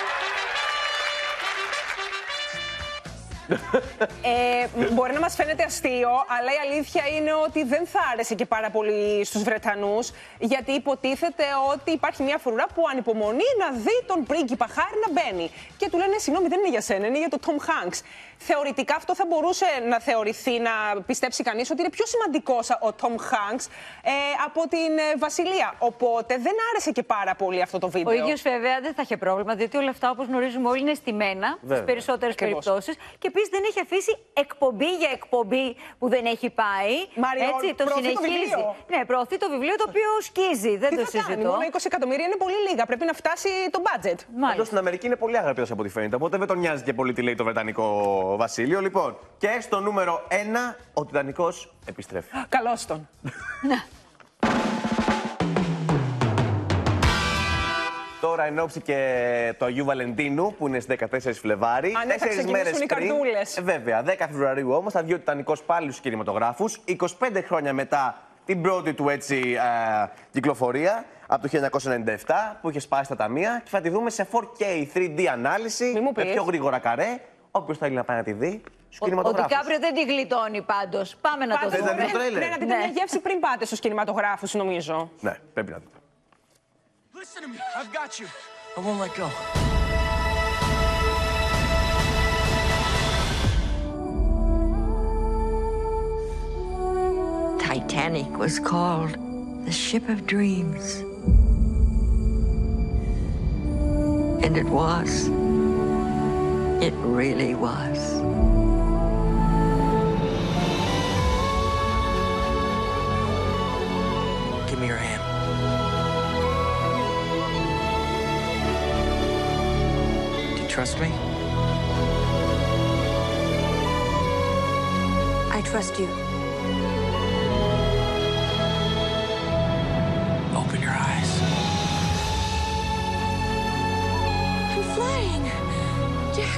Ε, μπορεί να μας φαίνεται αστείο, αλλά η αλήθεια είναι ότι δεν θα άρεσε και πάρα πολύ στους Βρετανούς, γιατί υποτίθεται ότι υπάρχει μια φρουρά που ανυπομονεί να δει τον πρίγκιπα Χάρη να μπαίνει. Και του λένε, συγγνώμη, δεν είναι για σένα, είναι για τον Tom Hanks. Θεωρητικά αυτό θα μπορούσε να θεωρηθεί, να πιστέψει κανείς ότι είναι πιο σημαντικός ο Tom Hanks ε, από την βασιλεία. Οπότε δεν άρεσε και πάρα πολύ αυτό το βίντεο. Ο ίδιος βέβαια δεν θα είχε πρόβλημα, διότι όλα αυτά, όπως γνωρίζουμε όλοι, είναι στημένα στις περισσότερες περιπτώσεις. Και επίσης δεν έχει αφήσει εκπομπή για εκπομπή που δεν έχει πάει. Μαριόν, έτσι, το συνεχίζει. Το ναι, προωθεί το βιβλίο το οποίο σκίζει. Δεν Τι το θα συζητώ. Κάνει, μόνο είκοσι εκατομμύρια είναι πολύ λίγα. Πρέπει να φτάσει το budget. Εδώ στην Αμερική είναι πολύ αγαπητός από ό,τι φαίνεται. Οπότε δεν τον νοιάζει και πολύ τι λέει το Βρετανικό Βασίλειο. Λοιπόν, και στο νούμερο ένα, ο Τιτανικός επιστρέφει. Καλώς τον. τώρα εν ώψη και του Αγίου Βαλεντίνου, που είναι στις δεκατέσσερις Φλεβάρι. Α, ναι, θα ξεκινήσουν οι καρδούλες. Ε, βέβαια, δέκα Φεβρουαρίου όμως θα βγει ο Τιτανικός πάλι στους κινηματογράφους. είκοσι πέντε χρόνια μετά την πρώτη του έτσι ε, κυκλοφορία, από το χίλια εννιακόσια ενενήντα επτά, που είχε σπάσει τα ταμεία. Και θα τη δούμε σε φορ κέι θρι ντι ανάλυση, με πιο γρήγορα καρέ. Όποιος θέλει να πάει να τη δει. Ο, ο Ντικάπριο δεν τη γλιτώνει πάντως. Πάμε να το δούμε. Ναι, να δείτε μια γεύση πριν πάτε στους κινηματογράφους, νομίζω. Ναι, πρέπει να δείτε. Listen to me. I've got you. I won't let go. Titanic was called the ship of dreams. And it was. It really was. Give me your hand. Do you trust me? I trust you. Open your eyes. I'm flying. Jack.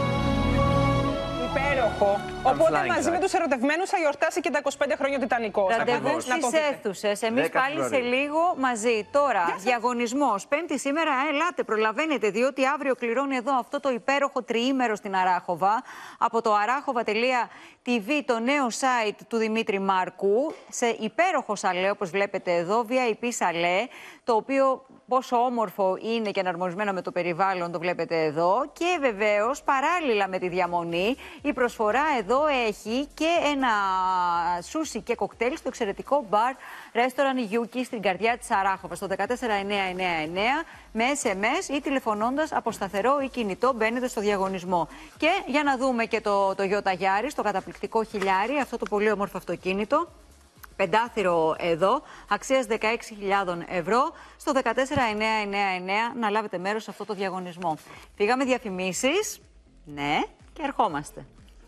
Υπέροχο. Οπότε μαζί με τους ερωτευμένους θα γιορτάσει και τα είκοσι πέντε χρόνια ο Τιτανικός. Ραντεβού στις αίθουσες. Εμείς πάλι σε λίγο μαζί. Τώρα, διαγωνισμός. Πέμπτη σήμερα, ελάτε, προλαβαίνετε, διότι αύριο κληρώνει εδώ αυτό το υπέροχο τριήμερο στην Αράχοβα. Από το αράχοβα τελεία τι βι, το νέο site του Δημήτρη Μάρκου, σε υπέροχο σαλέ, όπως βλέπετε εδώ, βι άι πι σαλέ, το οποίο πόσο όμορφο είναι και εναρμονισμένο με το περιβάλλον, το βλέπετε εδώ. Και βεβαίως, παράλληλα με τη διαμονή, η προσφορά εδώ έχει και ένα σούσι και κοκτέιλ στο εξαιρετικό μπαρ Ρέστοραν Γιούκι στην καρδιά της Αράχοβας, στο δεκατέσσερα εννιακόσια ενενήντα εννέα, με ες εμ ες ή τηλεφωνώντας από σταθερό ή κινητό μπαίνετε στο διαγωνισμό. Και για να δούμε και το, το Toyota Yaris, το καταπληκτικό χιλιάρι, αυτό το πολύ όμορφο αυτοκίνητο. Πεντάθυρο εδώ, αξίας δεκαέξι χιλιάδες ευρώ, στο δεκατέσσερα εννιακόσια ενενήντα εννέα να λάβετε μέρος σε αυτό το διαγωνισμό. Πήγαμε διαφημίσεις, ναι, και ερχόμαστε.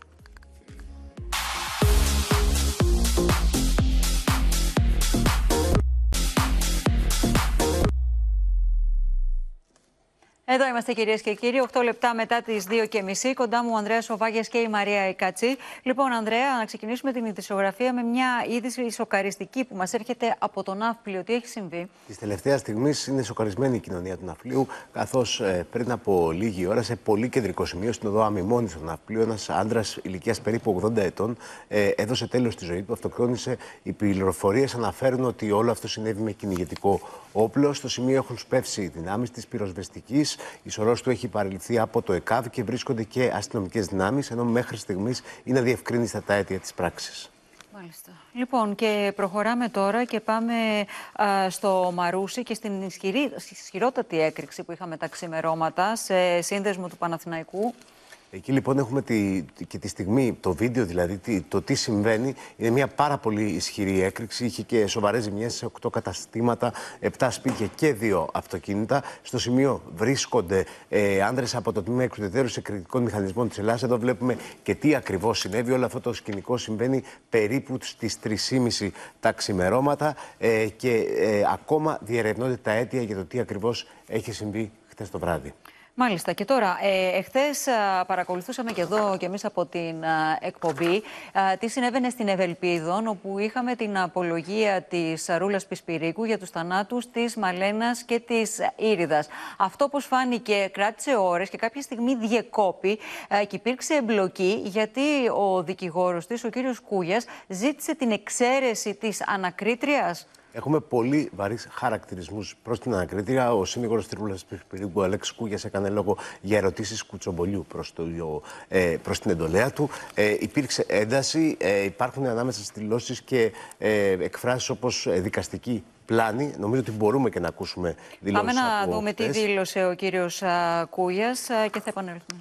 Εδώ είμαστε, κυρίες και κύριοι, οκτώ λεπτά μετά τις δύο και μισή. Κοντά μου ο Ανδρέας Σοβάγιας και η Μαρία Ικατσή. Λοιπόν, Ανδρέα, να ξεκινήσουμε την ειδησιογραφία με μια είδηση σοκαριστική που μας έρχεται από το ναύπλιο. Τι έχει συμβεί? Τη τελευταία στιγμή είναι σοκαρισμένη η κοινωνία του ναυπλίου, καθώς ε, πριν από λίγη ώρα, σε πολύ κεντρικό σημείο, στην οδό Αμιμώνη στο ναυπλίο, ένας άντρας ηλικίας περίπου ογδόντα ετών ε, έδωσε τέλος στη ζωή του, αυτοκτόνησε. Οι πληροφορίες αναφέρουν ότι όλο αυτό συνέβη με κυνηγετικό όπλο. Στο σημείο έχουν σπεύσει οι δυνάμεις της πυροσβεστικής. Η σωρός του έχει παρελειφθεί από το ΕΚΑΒ και βρίσκονται και αστυνομικές δυνάμεις, ενώ μέχρι στιγμής είναι αδιευκρίνιστα τα αίτια της πράξης. Μάλιστα. Λοιπόν, και προχωράμε τώρα και πάμε α, στο Μαρούσι και στην ισχυρή, ισχυρότατη έκρηξη που είχαμε τα ξημερώματα σε σύνδεσμο του Παναθηναϊκού. Εκεί λοιπόν έχουμε τη, και τη στιγμή, το βίντεο δηλαδή, το τι συμβαίνει. Είναι μια πάρα πολύ ισχυρή έκρηξη. Είχε και σοβαρές ζημιές σε οκτώ καταστήματα, επτά σπίτια και δύο αυτοκίνητα. Στο σημείο βρίσκονται ε, άνδρες από το Τμήμα Εξουδετερώσεως Εκρηκτικών Μηχανισμών της Ελλάδας. Εδώ βλέπουμε και τι ακριβώς συνέβη. Όλο αυτό το σκηνικό συμβαίνει περίπου στις τρεις και μισή τα ξημερώματα ε, και ε, ακόμα διερευνώνται τα αίτια για το τι ακριβώς έχει συμβεί χτες το βράδυ. Μάλιστα. Και τώρα, ε, εχθές α, παρακολουθούσαμε και εδώ και εμείς από την α, εκπομπή α, τι συνέβαινε στην Ευελπίδων, όπου είχαμε την απολογία της Ρούλας Πισπυρίκου για τους θανάτους της Μαλένας και της Ήριδας. Αυτό, όπως φάνηκε, κράτησε ώρες και κάποια στιγμή διεκόπη α, και υπήρξε εμπλοκή, γιατί ο δικηγόρος της, ο κύριος Κούγιας, ζήτησε την εξαίρεση της ανακρίτριας. Έχουμε πολύ βαρύς χαρακτηρισμούς προς την ανακρίτρια. Ο σύμβουλος της Ρούλας Πισπυρίκου, ο Αλέξης Κούγιας, έκανε λόγο για ερωτήσεις κουτσομπολιού προς, το, ε, προς την εντολέα του. Ε, υπήρξε ένταση, ε, υπάρχουν ανάμεσα στις δηλώσεις και ε, εκφράσεις όπως ε, δικαστική πλάνη. Νομίζω ότι μπορούμε και να ακούσουμε δηλώσεις. Πάμε να από δούμε αυτές. τι δήλωσε ο κύριος α, Κούγιας α, και θα επανέλθουμε.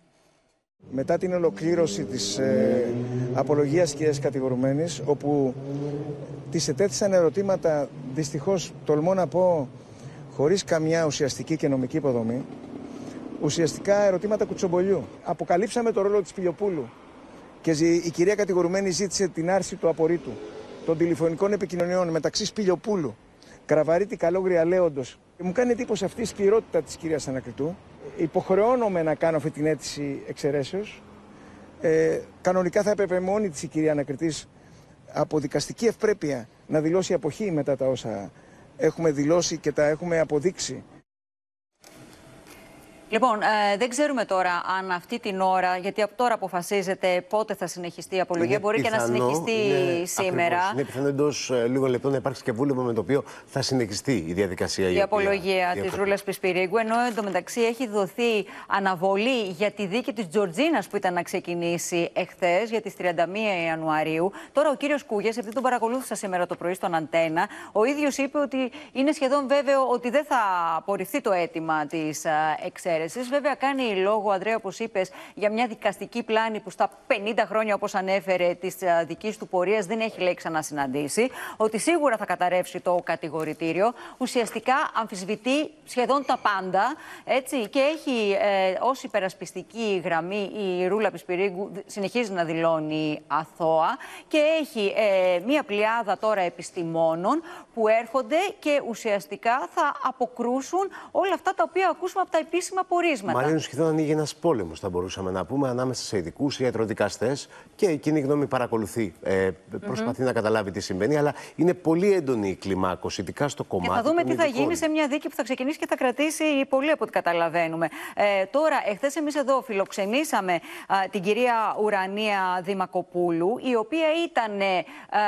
Μετά την ολοκλήρωση της ε, απολογίας κυρίας κατηγορουμένης, όπου της ετέθησαν ερωτήματα, δυστυχώς τολμώ να πω, χωρίς καμιά ουσιαστική και νομική υποδομή, ουσιαστικά ερωτήματα κουτσομπολιού. Αποκαλύψαμε το ρόλο της Πιλιοπούλου και η κυρία κατηγορουμένη ζήτησε την άρση του απορρίτου των τηλεφωνικών επικοινωνιών μεταξύ Σπηλιοπούλου, Κραβαρίτη Καλόγρια Λέοντος Μου κάνει εντύπωση αυτή η σκληρότητα της κυρίας Ανακριτού. Υποχρεώνομαι να κάνω αυτή την αίτηση εξαιρέσεως. Ε, κανονικά θα έπρεπε μόνη της η κυρία Ανακριτής από δικαστική ευπρέπεια να δηλώσει αποχή μετά τα όσα έχουμε δηλώσει και τα έχουμε αποδείξει. Λοιπόν, ε, δεν ξέρουμε τώρα αν αυτή την ώρα, γιατί από τώρα αποφασίζεται πότε θα συνεχιστεί η απολογία, είναι μπορεί πιθανό, και να συνεχιστεί είναι, σήμερα. Ακριβώς, είναι πιθανό εντός ε, λίγων λεπτών να υπάρξει και βούλευμα με το οποίο θα συνεχιστεί η διαδικασία. Η, η απολογία της Ρούλας Πισπυρίγκου, ενώ εντωμεταξύ έχει δοθεί αναβολή για τη δίκη της Τζορτζίνας που ήταν να ξεκινήσει εχθές για τις τριάντα μία Ιανουαρίου. Τώρα ο κύριος Κούγιας, επειδή τον παρακολούθησα σήμερα το πρωί στον Αντένα, ο ίδιος είπε ότι είναι σχεδόν βέβαιο ότι δεν θα απορριφθεί το αίτημα της εξαίρεσης. Βέβαια, κάνει λόγο, Ανδρέα, όπως είπες, για μια δικαστική πλάνη που στα πενήντα χρόνια, όπως ανέφερε, της δικής του πορείας δεν έχει λέει ξανασυναντήσει. Ότι σίγουρα θα καταρρεύσει το κατηγορητήριο. Ουσιαστικά αμφισβητεί σχεδόν τα πάντα. Έτσι, και έχει ε, ως υπερασπιστική γραμμή η Ρούλα Πισπυρίγκου, συνεχίζει να δηλώνει αθώα. Και έχει ε, μια πλειάδα τώρα επιστημόνων που έρχονται και ουσιαστικά θα αποκρούσουν όλα αυτά τα οποία ακούσουμε από τα επίσημα πορίσματα. Μάλλον σχεδόν ανοίγει ένας πόλεμος, θα μπορούσαμε να πούμε, ανάμεσα σε ειδικούς, ιατροδικαστές και η κοινή γνώμη παρακολουθεί. Ε, προσπαθεί mm-hmm. να καταλάβει τι συμβαίνει, αλλά είναι πολύ έντονη η κλιμάκωση, ειδικά στο κομμάτι. Και θα δούμε τι ειδικών. θα γίνει σε μια δίκη που θα ξεκινήσει και θα κρατήσει πολύ από ό,τι καταλαβαίνουμε. Ε, τώρα, εχθές εμείς εδώ φιλοξενήσαμε α, την κυρία Ουρανία Δημακοπούλου, η οποία ήταν. Ε,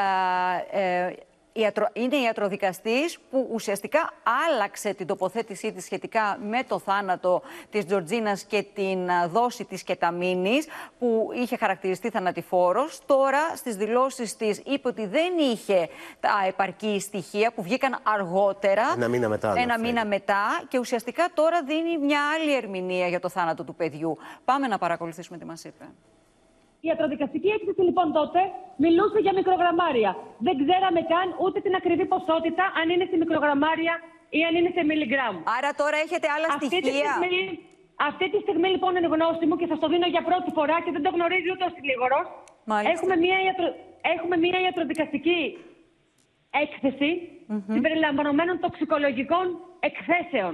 ε, Είναι ιατροδικαστής που ουσιαστικά άλλαξε την τοποθέτησή της σχετικά με το θάνατο της Τζορτζίνας και την δόση της κεταμίνης που είχε χαρακτηριστεί θανατηφόρος. Τώρα στις δηλώσεις της είπε ότι δεν είχε τα επαρκή στοιχεία που βγήκαν αργότερα. Ένα μήνα μετά. Ένα μήνα μετά και ουσιαστικά τώρα δίνει μια άλλη ερμηνεία για το θάνατο του παιδιού. Πάμε να παρακολουθήσουμε τι μας είπε. Η ιατροδικαστική έκθεση λοιπόν τότε μιλούσε για μικρογραμμάρια. Δεν ξέραμε καν ούτε την ακριβή ποσότητα, αν είναι σε μικρογραμμάρια ή αν είναι σε μιλιγκράμμ. Άρα τώρα έχετε άλλα αυτή στοιχεία. Τη στιγμή, αυτή τη στιγμή λοιπόν είναι γνώση μου και σας το δίνω για πρώτη φορά και δεν το γνωρίζει ούτε ο συνήγορος. Έχουμε μια, ιατρο, έχουμε μια ιατροδικαστική έκθεση mm-hmm. συμπεριλαμβανομένων τοξικολογικών εκθέσεων.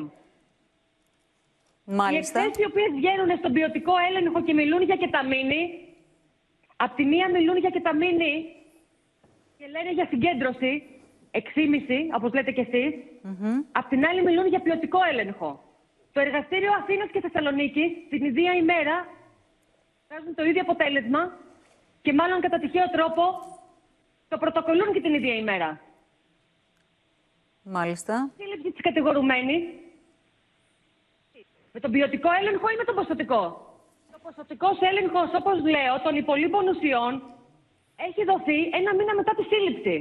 Μάλιστα. Οι εκθέσεις οι οποίες βγαίνουν στον ποιοτικό έλεγχο και μιλούν για κεταμίνη. Απ' τη μία μιλούν για κεταμίνη και λένε για συγκέντρωση, έξι κόμμα πέντε, όπως λέτε κι εσείς. Mm-hmm. Απ' την άλλη μιλούν για ποιοτικό έλεγχο. Το εργαστήριο Αθήνας και Θεσσαλονίκης την ίδια ημέρα βγάζουν το ίδιο αποτέλεσμα και μάλλον κατά τυχαίο τρόπο το πρωτοκολλούν και την ίδια ημέρα. Μάλιστα. Σύλληψη της κατηγορουμένης με τον ποιοτικό έλεγχο ή με τον ποσοτικό. Ο ποσοτικός έλεγχος, όπως λέω, των υπολείπων ουσιών έχει δοθεί ένα μήνα μετά τη σύλληψη.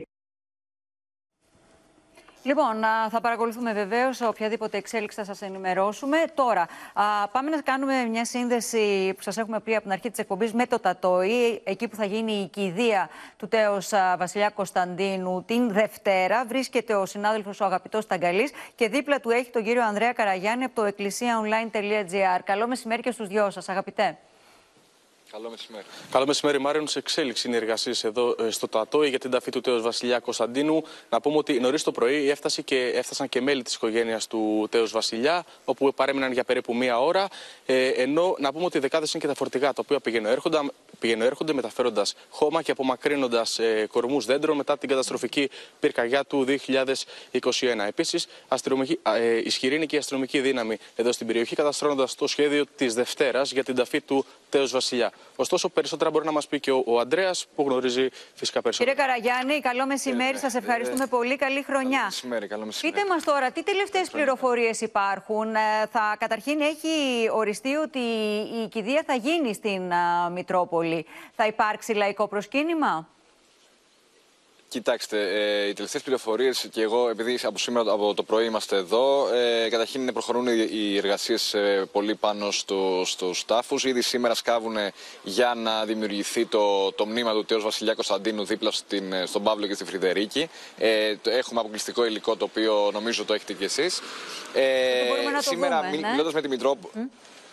Λοιπόν, θα παρακολουθούμε βεβαίως οποιαδήποτε εξέλιξη θα σας ενημερώσουμε. Τώρα, πάμε να κάνουμε μια σύνδεση που σας έχουμε πει από την αρχή της εκπομπής με το Τατόι, εκεί που θα γίνει η κηδεία του τέος Βασιλιά Κωνσταντίνου την Δευτέρα. Βρίσκεται ο συνάδελφος ο αγαπητός Ταγκαλής και δίπλα του έχει τον κύριο Ανδρέα Καραγιάννη από το εκκλησία online τελεία τζι άρ. Καλό μεσημέρι και στους δυο σας, αγαπητέ. Καλό μεσημέρι. Καλό μεσημέρι, Μάριον. Σε εξέλιξη είναι οι εργασίες εδώ στο Τατόι για την ταφή του τέος Βασιλιά Κωνσταντίνου. Να πούμε ότι νωρίς το πρωί έφτασε και, έφτασαν και μέλη της οικογένειας του τέος Βασιλιά, όπου παρέμειναν για περίπου μία ώρα. Ε, ενώ να πούμε ότι δεκάδες είναι και τα φορτηγά τα οποία πηγαίνουν-έρχονται, μεταφέροντας χώμα και απομακρύνοντας ε, κορμούς δέντρων μετά την καταστροφική πυρκαγιά του δύο χιλιάδες είκοσι ένα. Επίσης, ε, ισχυρή είναι και η αστυνομική δύναμη εδώ στην περιοχή, καταστρώνοντας το σχέδιο της Δευτέρας για την ταφή του τέος Βασιλιά. Ωστόσο, περισσότερα μπορεί να μας πει και ο, ο Ανδρέας, που γνωρίζει φυσικά περισσότερα. Κύριε Καραγιάννη, καλό μεσημέρι. Ε, σας ευχαριστούμε ε, πολύ. Καλή χρονιά. Καλό μεσημέρι, καλό μεσημέρι. Πείτε μας τώρα, τι τελευταίες πληροφορίες υπάρχουν. Ε, θα, καταρχήν, έχει οριστεί ότι η κηδεία θα γίνει στην α, Μητρόπολη. Θα υπάρξει λαϊκό προσκύνημα? Κοιτάξτε, ε, οι τελευταίες πληροφορίες και εγώ, επειδή από σήμερα από το πρωί είμαστε εδώ, ε, καταρχήν προχωρούν οι εργασίες ε, πολύ πάνω στο, στους τάφους. Ήδη σήμερα σκάβουν για να δημιουργηθεί το, το μνήμα του τέος Βασιλιά Κωνσταντίνου δίπλα στην, στον Παύλο και στη Φρυδερίκη. Ε, το, έχουμε αποκλειστικό υλικό, το οποίο νομίζω το έχετε κι εσείς. Ε, το μπορούμε να το σήμερα, δούμε, ναι. μιλώντας με τη Μητρόπολη. Mm.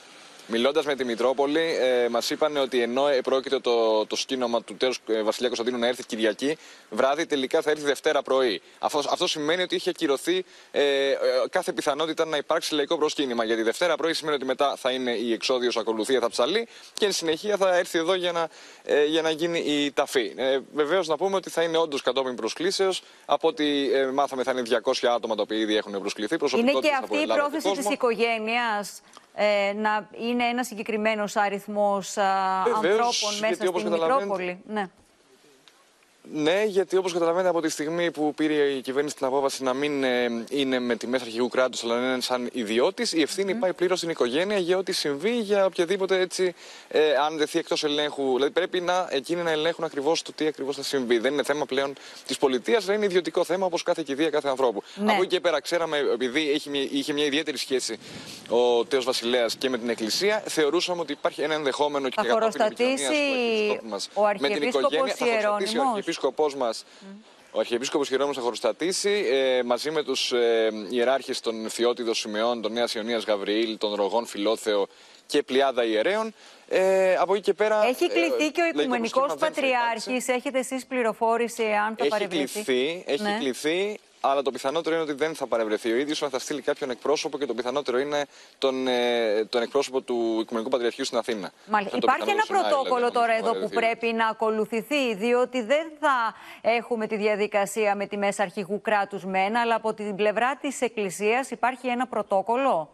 Μιλώντας με τη Μητρόπολη, ε, μας είπαν ότι ενώ επρόκειτο το, το σκήνομα του τέος Βασιλιά Κωνσταντίνου να έρθει Κυριακή βράδυ, τελικά θα έρθει Δευτέρα πρωί. Αυτό, αυτό σημαίνει ότι είχε ακυρωθεί ε, ε, κάθε πιθανότητα να υπάρξει λαϊκό προσκύνημα. Γιατί Δευτέρα πρωί σημαίνει ότι μετά θα είναι η εξόδιος ακολουθία, θα ψαλεί και εν συνεχεία θα έρθει εδώ για να, ε, για να γίνει η ταφή. Ε, βεβαίως να πούμε ότι θα είναι όντως κατόπιν προσκλήσεως. Από ό,τι ε, μάθαμε θα είναι διακόσια άτομα τα οποία ήδη έχουν προσκληθεί. Είναι και αυτή η πρόθεση της οικογένειας. Ε, να είναι ένα συγκεκριμένος αριθμός α, Βεβαίως, ανθρώπων μέσα στην Μητρόπολη. Ναι. Ναι, γιατί όπως καταλαβαίνετε από τη στιγμή που πήρε η κυβέρνηση την απόφαση να μην ε, είναι με τη μέσα αρχηγού κράτους αλλά να είναι σαν ιδιώτης, η ευθύνη mm. πάει πλήρως στην οικογένεια για ό,τι συμβεί, για οποιαδήποτε έτσι, ε, αν δεθεί εκτός ελέγχου. Δηλαδή πρέπει να, εκείνοι να ελέγχουν ακριβώς το τι ακριβώς θα συμβεί. Δεν είναι θέμα πλέον της πολιτείας, αλλά είναι ιδιωτικό θέμα όπως κάθε κηδεία κάθε ανθρώπου. Ναι. Από εκεί και πέρα ξέραμε, επειδή είχε μια, είχε μια ιδιαίτερη σχέση ο τέος Βασιλέας και με την Εκκλησία, θεωρούσαμε ότι υπάρχει ένα ενδεχόμενο και κατόπιν επικοινωνίας ο Αρχιεπίσκοπος Ιερώνυμος. Μας, mm. Ο Αρχιεπίσκοπος Ιερώνυμος θα χωροστατήσει ε, μαζί με τους ε, ιεράρχες των Θεότιδος Σιμεών, των Νέας Ιωνίας Γαβριήλ, των Ρογών Φιλόθεο και πλειάδα ιερέων. Ε, από εκεί και πέρα, έχει κληθεί ε, και ο Οικουμενικός Πατριάρχης. Έχετε εσείς πληροφόρηση αν θα έχει παρευρεθεί? Κληθεί, έχει ναι. κληθεί. Αλλά το πιθανότερο είναι ότι δεν θα παρευρεθεί ο ίδιος, αλλά θα στείλει κάποιον εκπρόσωπο και το πιθανότερο είναι τον, ε, τον εκπρόσωπο του Οικουμενικού Πατριαρχείου στην Αθήνα. Μάλιστα. Υπάρχει ένα πρωτόκολλο δηλαδή, τώρα εδώ που πρέπει να ακολουθηθεί, διότι δεν θα έχουμε τη διαδικασία με τη μέσα αρχηγού κράτους μένα, αλλά από την πλευρά της Εκκλησίας υπάρχει ένα πρωτόκολλο.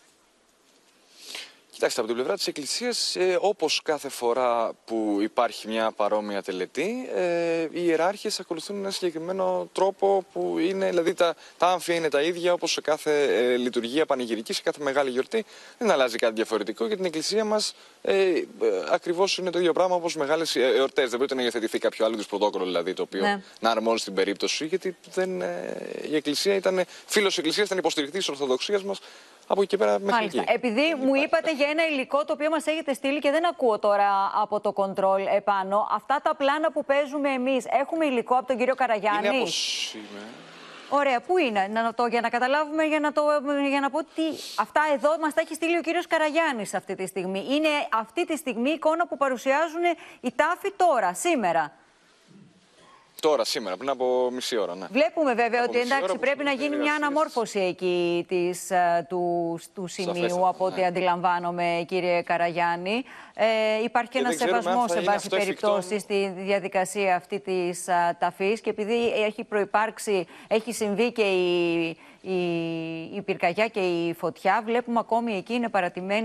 Κοιτάξτε, από την πλευρά της Εκκλησίας, ε, όπως κάθε φορά που υπάρχει μια παρόμοια τελετή, ε, οι ιεράρχες ακολουθούν ένα συγκεκριμένο τρόπο που είναι, δηλαδή τα, τα άμφια είναι τα ίδια όπως σε κάθε ε, λειτουργία πανηγυρική, σε κάθε μεγάλη γιορτή. Δεν αλλάζει κάτι διαφορετικό για την Εκκλησία μας. Ε, ε, ακριβώς είναι το ίδιο πράγμα όπως μεγάλες εορτές. Δεν πρέπει να υιοθετηθεί κάποιο άλλο της πρωτόκολλο, δηλαδή, το οποίο ναι. να αρμόζει την περίπτωση, γιατί δεν, ε, η Εκκλησία ήταν φίλος της Εκκλησίας, ήταν υποστηρικτής της Ορθοδοξίας μας. Από εκεί και πέρα μέχρι εκεί. Επειδή μου είπατε για ένα υλικό το οποίο μας έχετε στείλει και δεν ακούω τώρα από το κοντρόλ επάνω, αυτά τα πλάνα που παίζουμε εμείς, έχουμε υλικό από τον κύριο Καραγιάννη? Είναι από σήμερα. Ωραία, πού είναι, να το, για να καταλάβουμε, για να, το, για να πω τι. Αυτά εδώ μας τα έχει στείλει ο κύριος Καραγιάννης αυτή τη στιγμή. Είναι αυτή τη στιγμή η εικόνα που παρουσιάζουν οι τάφοι τώρα, σήμερα. Τώρα, σήμερα, πριν από μισή ώρα, ναι. Βλέπουμε βέβαια από ότι εντάξει, πρέπει να γίνει μια αναμόρφωση εκεί της, του, του σημείου, Σαφέστατα, από ό,τι ναι. αντιλαμβάνομαι, κύριε Καραγιάννη. Ε, υπάρχει και, και ένα σεβασμό, σε βάση περιπτώσει, στη διαδικασία αυτή της α, ταφής, και επειδή έχει προϋπάρξει, έχει συμβεί και η, η, η πυρκαγιά και η φωτιά, βλέπουμε ακόμη εκεί είναι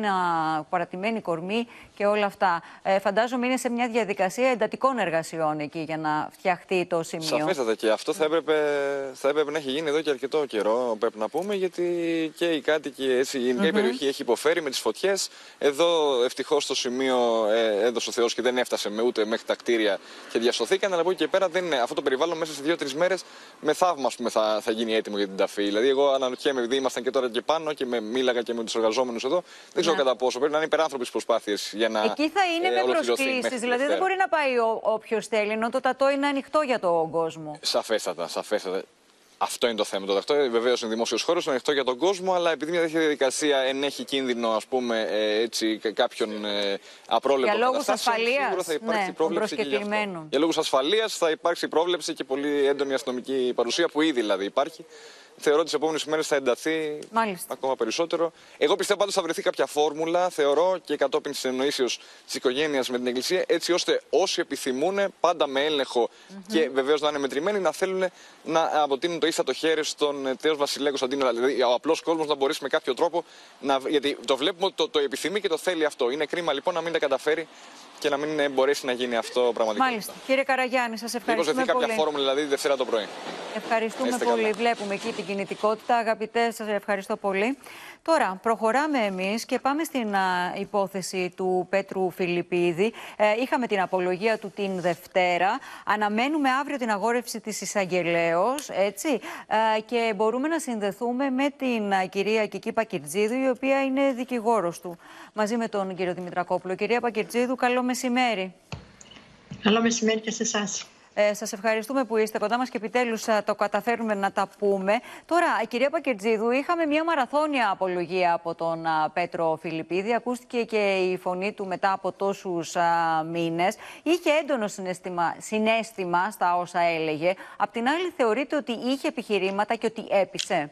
παρατημένη κορμή και όλα αυτά. Ε, φαντάζομαι είναι σε μια διαδικασία εντατικών εργασιών εκεί για να φτιαχτεί το σημείο. Σαφέστατα, και αυτό θα έπρεπε, θα έπρεπε να έχει γίνει εδώ και αρκετό καιρό, πρέπει να πούμε, γιατί και οι κάτοικοι, έτσι, η γενική mm-hmm. περιοχή έχει υποφέρει με τις φωτιές. Εδώ ευτυχώς το σημείο ε, έδωσε ο Θεός και δεν έφτασε με, ούτε μέχρι τα κτίρια και διασωθήκαν. Αλλά από εκεί και πέρα δεν είναι. Αυτό το περιβάλλον μέσα σε δύο-τρεις μέρες με θαύμα, ας πούμε, θα, θα γίνει έτοιμο για την ταφή. Δηλαδή, εγώ αναρωτιέμαι, επειδή ήμασταν και τώρα και πάνω και με, μίλαγα και με τους εργαζόμενους εδώ, δεν ξέρω ναι. κατά πόσο πρέπει να είναι υπεράνθρωπες προσπάθειες για να. Εκεί θα είναι ε, με προσκλήσεις. Δηλαδή, δεν μπορεί να πάει όποιος θέλει, ενώ το τατό είναι ανοιχτό για τον κόσμο. Σαφέστατα, σαφέστατα. Αυτό είναι το θέμα. Το τατό βεβαίως είναι δημόσιος χώρος, είναι ανοιχτό για τον κόσμο, αλλά επειδή μια τέτοια διαδικασία ενέχει κίνδυνο, ας πούμε, ε, έτσι, κάποιον ε, απρόλεπτο καταστάσεων, σίγουρα θα υπάρξει ναι, πρόβλεψη και γι' αυτό. Για λόγους ασφαλείας θα υπάρξει πρόβλεψη και πολύ έντονη αστυνομική παρουσία, που ήδη δηλαδή υπάρχει. Θεωρώ ότι τις επόμενες ημέρες θα ενταθεί Μάλιστα. ακόμα περισσότερο. Εγώ πιστεύω πάντως θα βρεθεί κάποια φόρμουλα, θεωρώ, και κατόπιν της συνεννοήσεως της οικογένειας με την Εκκλησία, έτσι ώστε όσοι επιθυμούν, πάντα με έλεγχο mm-hmm. και βεβαίως να είναι μετρημένοι, να θέλουν να αποτείνουν το ίστατο χέρι στον τέος Βασιλέα Κωνσταντίνου. Δηλαδή, ο απλός κόσμος να μπορέσει με κάποιο τρόπο να. Γιατί το βλέπουμε ότι το, το επιθυμεί και το θέλει αυτό. Είναι κρίμα λοιπόν να μην τα καταφέρει και να μην μπορέσει να γίνει αυτό πραγματικά. Μάλιστα. Κύριε Καραγιάννη, σας ευχαριστούμε πολύ. Μήπως κάποια φόρμουλα, δηλαδή, Δευτέρα το πρωί. Ευχαριστούμε πολύ. Καλά. Βλέπουμε εκεί την κινητικότητα. Αγαπητές, σας ευχαριστώ πολύ. Τώρα, προχωράμε εμείς και πάμε στην α, υπόθεση του Πέτρου Φιλιππίδη. Ε, είχαμε την απολογία του την Δευτέρα. Αναμένουμε αύριο την αγόρευση της εισαγγελέως, έτσι. Ε, και μπορούμε να συνδεθούμε με την α, κυρία Κική Πακυρτζίδου, η οποία είναι δικηγόρος του, μαζί με τον κύριο Δημητρακόπουλο. Κυρία Πακυρτζίδου, καλό μεσημέρι. Καλό μεσημέρι και σε εσάς. Ε, σας ευχαριστούμε που είστε κοντά μας και επιτέλους το καταφέρουμε να τα πούμε. Τώρα, κυρία Πακερτζίδου, είχαμε μια μαραθώνια απολογία από τον α, Πέτρο Φιλιππίδη. Ακούστηκε και η φωνή του μετά από τόσους α, μήνες. Είχε έντονο συναίσθημα, συναίσθημα στα όσα έλεγε. Απ' την άλλη, θεωρείτε ότι είχε επιχειρήματα και ότι έπεισε?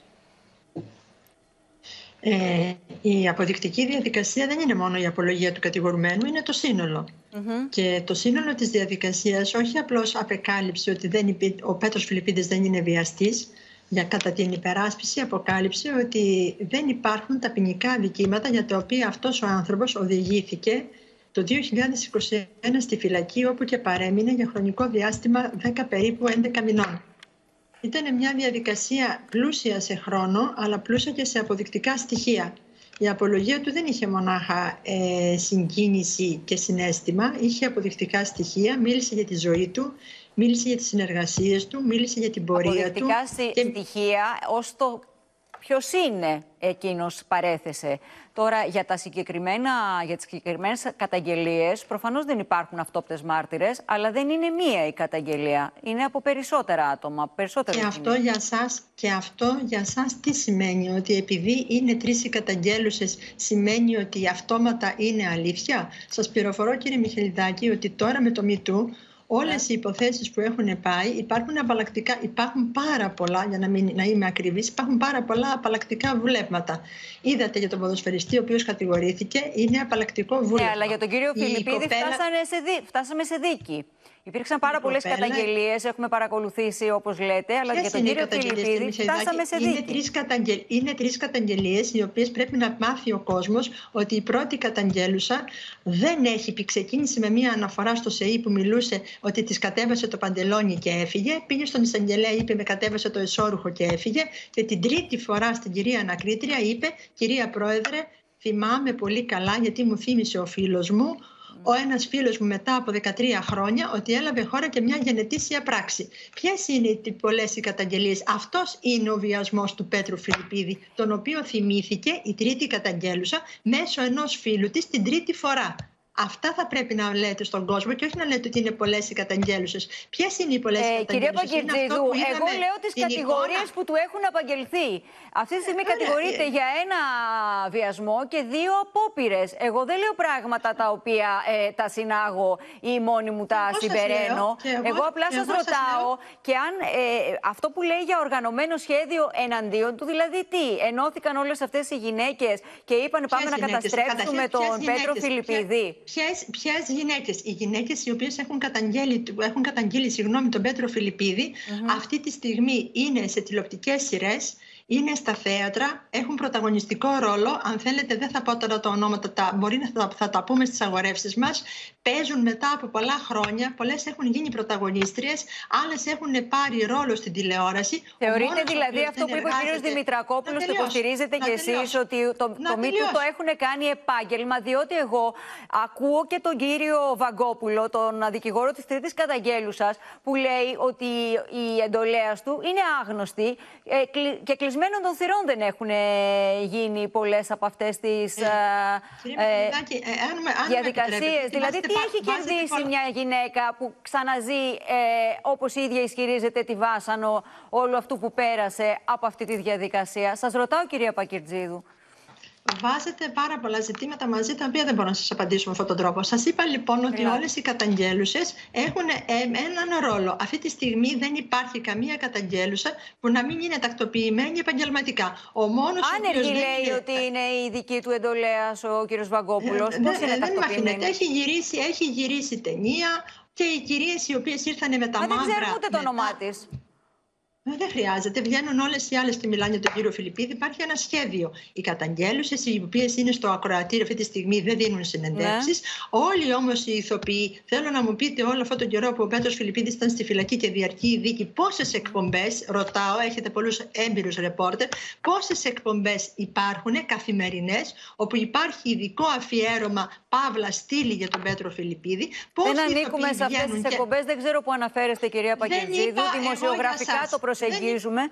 Ε, η αποδεικτική διαδικασία δεν είναι μόνο η απολογία του κατηγορουμένου, είναι το σύνολο. Mm-hmm. Και το σύνολο της διαδικασίας όχι απλώς απεκάλυψε ότι δεν υπή... ο Πέτρος Φιλιππίδης δεν είναι βιαστής, για κατά την υπεράσπιση αποκάλυψε ότι δεν υπάρχουν τα ποινικά αδικήματα για τα οποία αυτός ο άνθρωπος οδηγήθηκε το δύο χιλιάδες είκοσι ένα στη φυλακή, όπου και παρέμεινε για χρονικό διάστημα δέκα περίπου έντεκα μηνών. Ήταν μια διαδικασία πλούσια σε χρόνο, αλλά πλούσια και σε αποδεικτικά στοιχεία. Η απολογία του δεν είχε μονάχα ε, συγκίνηση και συναίσθημα, είχε αποδεικτικά στοιχεία, μίλησε για τη ζωή του, μίλησε για τις συνεργασίες του, μίλησε για την πορεία του. Αποδεικτικά και... στοιχεία ως το ποιος είναι εκείνος παρέθεσε. Τώρα, για, τα συγκεκριμένα, για τις συγκεκριμένες καταγγελίες, προφανώς δεν υπάρχουν αυτόπτες μάρτυρες, αλλά δεν είναι μία η καταγγελία. Είναι από περισσότερα άτομα. Και αυτό, για σας, και αυτό για σας τι σημαίνει? Ότι επειδή είναι τρεις οι καταγγέλουσες, σημαίνει ότι αυτόματα είναι αλήθεια? Σας πληροφορώ, κύριε Μιχελιδάκη, ότι τώρα με το MeToo, όλες οι υποθέσεις που έχουν πάει, υπάρχουν απαλλακτικά, υπάρχουν πάρα πολλά, για να, μην, να είμαι ακριβής, υπάρχουν πάρα πολλά απαλλακτικά βλέμματα. Είδατε για τον ποδοσφαιριστή ο οποίος κατηγορήθηκε, είναι απαλλακτικό βούλευμα. Ναι, αλλά για τον κύριο Φιλιππίδη κοπέλα... σε δί... φτάσαμε σε δίκη. Υπήρξαν πάρα πολλές κοπέλα... καταγγελίες, έχουμε παρακολουθήσει όπως λέτε, αλλά ποιες για τον κύριο Φιλιππίδη φτάσαμε σε δίκη. Είναι τρεις, καταγγελ... είναι τρεις καταγγελίες, οι οποίες πρέπει να μάθει ο κόσμος ότι η πρώτη καταγγέλουσα δεν έχει, ξεκίνησε με μία αναφορά στο ΣΕΗ που μιλούσε ότι της κατέβασε το παντελόνι και έφυγε. Πήγε στον εισαγγελέα, είπε με κατέβασε το εσώρουχο και έφυγε. Και την τρίτη φορά στην κυρία ανακρίτρια είπε, κυρία Πρόεδρε, θυμάμαι πολύ καλά γιατί μου θύμισε ο φίλος μου, ο ένας φίλος μου μετά από δεκατρία χρόνια, ότι έλαβε χώρα και μια γενετήσια πράξη. Ποιες είναι οι πολλές οι καταγγελίες? Αυτός είναι ο βιασμός του Πέτρου Φιλιππίδη, τον οποίο θυμήθηκε η τρίτη καταγγέλουσα μέσω ενός φίλου της την τρίτη φορά. Αυτά θα πρέπει να λέτε στον κόσμο και όχι να λέτε ότι είναι πολλές οι καταγγέλουσες. Ποιες είναι οι πολλές ε, οι καταγγέλουσες? Κυρία Πακερτζίδου, εγώ λέω τις κατηγορίες εικόνα... που του έχουν απαγγελθεί. Αυτή τη στιγμή ε, κατηγορείται ε, για ένα βιασμό και δύο απόπειρες. Εγώ δεν λέω πράγματα τα οποία ε, τα συνάγω ή μόνη μου τα συμπεραίνω. Εγώ, εγώ απλά σας ρωτάω λέω... και αν ε, αυτό που λέει για οργανωμένο σχέδιο εναντίον του, δηλαδή τι, ενώθηκαν όλες αυτές οι γυναίκες και είπαν πάμε να καταστρέψουμε τον Πέτρο Φιλιππίδη? Ποιες, ποιες γυναίκες? Οι γυναίκες οι οποίες έχουν καταγγείλει, έχουν καταγγείλει συγγνώμη, τον Πέτρο Φιλιππίδη, mm-hmm. αυτή τη στιγμή είναι σε τηλεοπτικές σειρές, είναι στα θέατρα, έχουν πρωταγωνιστικό ρόλο. Αν θέλετε, δεν θα πω τώρα τα ονόματα, τα, μπορεί να θα, θα τα πούμε στις αγορεύσεις μας. Παίζουν μετά από πολλά χρόνια, πολλές έχουν γίνει πρωταγωνίστριες, άλλες έχουν πάρει ρόλο στην τηλεόραση. Θεωρείτε δηλαδή αυτό που είπε ο κ. Δημητρακόπουλος, το υποστηρίζετε κι εσείς, ότι το, το MeToo το έχουν κάνει επάγγελμα? Διότι εγώ ακούω και τον κύριο Βαγκόπουλο, τον δικηγόρο της τρίτης καταγγέλουσας, που λέει ότι η εντολέας του είναι άγνωστη και κλεισμένων των θυρών δεν έχουν γίνει πολλές από αυτές τις ε, ε, ε, διαδικασίες. Δηλαδή, τι έχει κερδίσει μια γυναίκα που ξαναζεί, ε, όπως η ίδια ισχυρίζεται, τη βάσανο όλου αυτού που πέρασε από αυτή τη διαδικασία? Σας ρωτάω, κυρία Πακερτζίδου. Βάζετε πάρα πολλά ζητήματα μαζί, τα οποία δεν μπορώ να σας απαντήσω με αυτόν τον τρόπο. Σας είπα λοιπόν ότι Ελά. όλες οι καταγγέλουσες έχουν έναν ρόλο. Αυτή τη στιγμή δεν υπάρχει καμία καταγγέλουσα που να μην είναι τακτοποιημένη επαγγελματικά. Ο μόνος Άνεργη λέει είναι... ότι είναι η δική του εντολέας ο κύριος Βαγκόπουλος. Ε, Πώς ε, είναι δεν μαθαίνετε. Έχει γυρίσει, έχει γυρίσει ταινία και οι κυρίες οι οποίες ήρθαν με τα Μα μαύρα... δεν ξέρουμε ούτε το μετά... όνομά της. Δεν χρειάζεται. Βγαίνουν όλες οι άλλες και μιλάνε για τον κύριο Φιλιππίδη. Υπάρχει ένα σχέδιο. Οι καταγγέλουσες, οι οποίες είναι στο ακροατήριο αυτή τη στιγμή, δεν δίνουν συνεντεύξεις. Ναι. Όλοι όμως οι ηθοποιοί, θέλω να μου πείτε, όλο αυτόν τον καιρό που ο Πέτρος Φιλιππίδης ήταν στη φυλακή και διαρκεί η δίκη, πόσες εκπομπές, ρωτάω, έχετε πολλούς έμπειρους ρεπόρτερ, πόσες εκπομπές υπάρχουν καθημερινές, όπου υπάρχει ειδικό αφιέρωμα, παύλα στήλη για τον Πέτρο Φιλιππίδη. Δεν ανήκουμε σε αυτές τις εκπομπές, δεν ξέρω που αναφέρεστε, κυρία Πακερτζίδου. Δημοσιογραφικά το προσεγγίζουμε.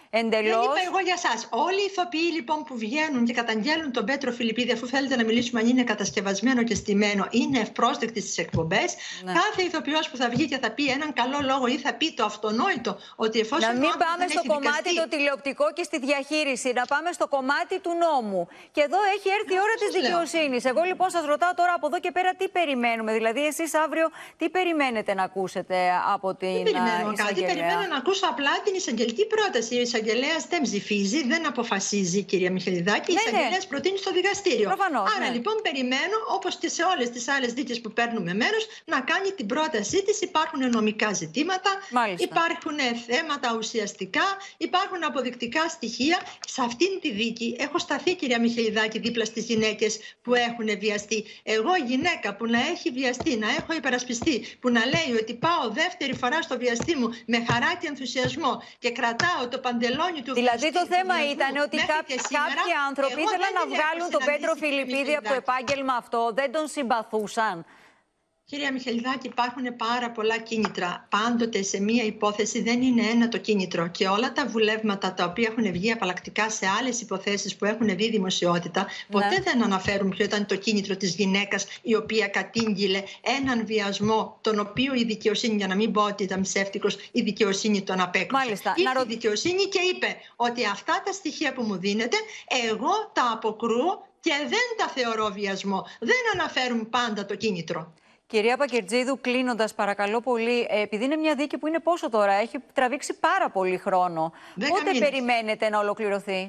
εντελώς. Δεν είπα εγώ για εσάς. Όλοι οι ηθοποιοί λοιπόν που βγαίνουν και καταγγέλνουν τον Πέτρο Φιλιππίδη, αφού θέλετε να μιλήσουμε αν είναι κατασκευασμένο και στημένο, είναι ευπρόσδεκτοι στις εκπομπές. Ναι. Κάθε ηθοποιός που θα βγει και θα πει έναν καλό λόγο ή θα πει το αυτονόητο ότι εφόσον. Να μην πάμε στο κομμάτι δικαστεί... το τηλεοπτικό και στη διαχείριση, να πάμε στο κομμάτι του νόμου. Και εδώ έχει έρθει η ώρα της δικαιοσύνης. Εγώ λοιπόν σας ρωτάω τώρα από εδώ και πέρα τι περιμένουμε. Δηλαδή, εσείς αύριο τι περιμένετε να ακούσετε από την εισαγγελέα? Δεν περιμένω κάτι. Περιμένω να ακούσω απλά την εισαγγελική πρόταση. Ο εισαγγελέας δεν ψηφίζει, δεν αποφασίζει, κυρία Μιχαηλιδάκη. Ναι, η εισαγγελέας ναι. προτείνει στο δικαστήριο. Προφανώς, Άρα ναι. λοιπόν περιμένω, όπως και σε όλες τις άλλες δίκες που παίρνουμε μέρος, να κάνει την πρότασή της. Υπάρχουν νομικά ζητήματα, Μάλιστα. υπάρχουν θέματα ουσιαστικά, υπάρχουν αποδεικτικά στοιχεία. Σε αυτήν τη δίκη έχω σταθεί, κυρία Μιχαηλιδάκη, δίπλα στις γυναίκες που έχουν βιαστεί. Εγώ, γυναίκα που να έχει βιαστεί, να έχω υπερασπιστεί, που να λέει ότι πάω δεύτερη φορά στο βιαστή μου με χαρά και ενθουσιασμό και κρατάω το παντελόνι του. Δηλαδή το θέμα ήταν ότι κάποιοι, κάποιοι άνθρωποι ήθελαν να βγάλουν τον Πέτρο Φιλιππίδη από το επάγγελμα αυτό, δεν τον συμπαθούσαν. Κυρία Μιχαηλιδάκη, υπάρχουν πάρα πολλά κίνητρα. Πάντοτε σε μία υπόθεση δεν είναι ένα το κίνητρο. Και όλα τα βουλεύματα τα οποία έχουν βγει απαλλακτικά σε άλλες υποθέσεις που έχουν δει δημοσιότητα, ποτέ ναι. δεν αναφέρουν ποιο ήταν το κίνητρο της γυναίκας η οποία κατήγγειλε έναν βιασμό, τον οποίο η δικαιοσύνη, για να μην πω ότι ήταν ψεύτικος, η δικαιοσύνη τον απέκρουσε. Ήρθε να... η δικαιοσύνη και είπε ότι αυτά τα στοιχεία που μου δίνετε, εγώ τα αποκρούω και δεν τα θεωρώ βιασμό. Δεν αναφέρουν πάντα το κίνητρο. Κυρία Πακερτζίδου, κλείνοντας, παρακαλώ πολύ, επειδή είναι μια δίκη που είναι πόσο τώρα, έχει τραβήξει πάρα πολύ χρόνο. Πότε μήνες. περιμένετε να ολοκληρωθεί?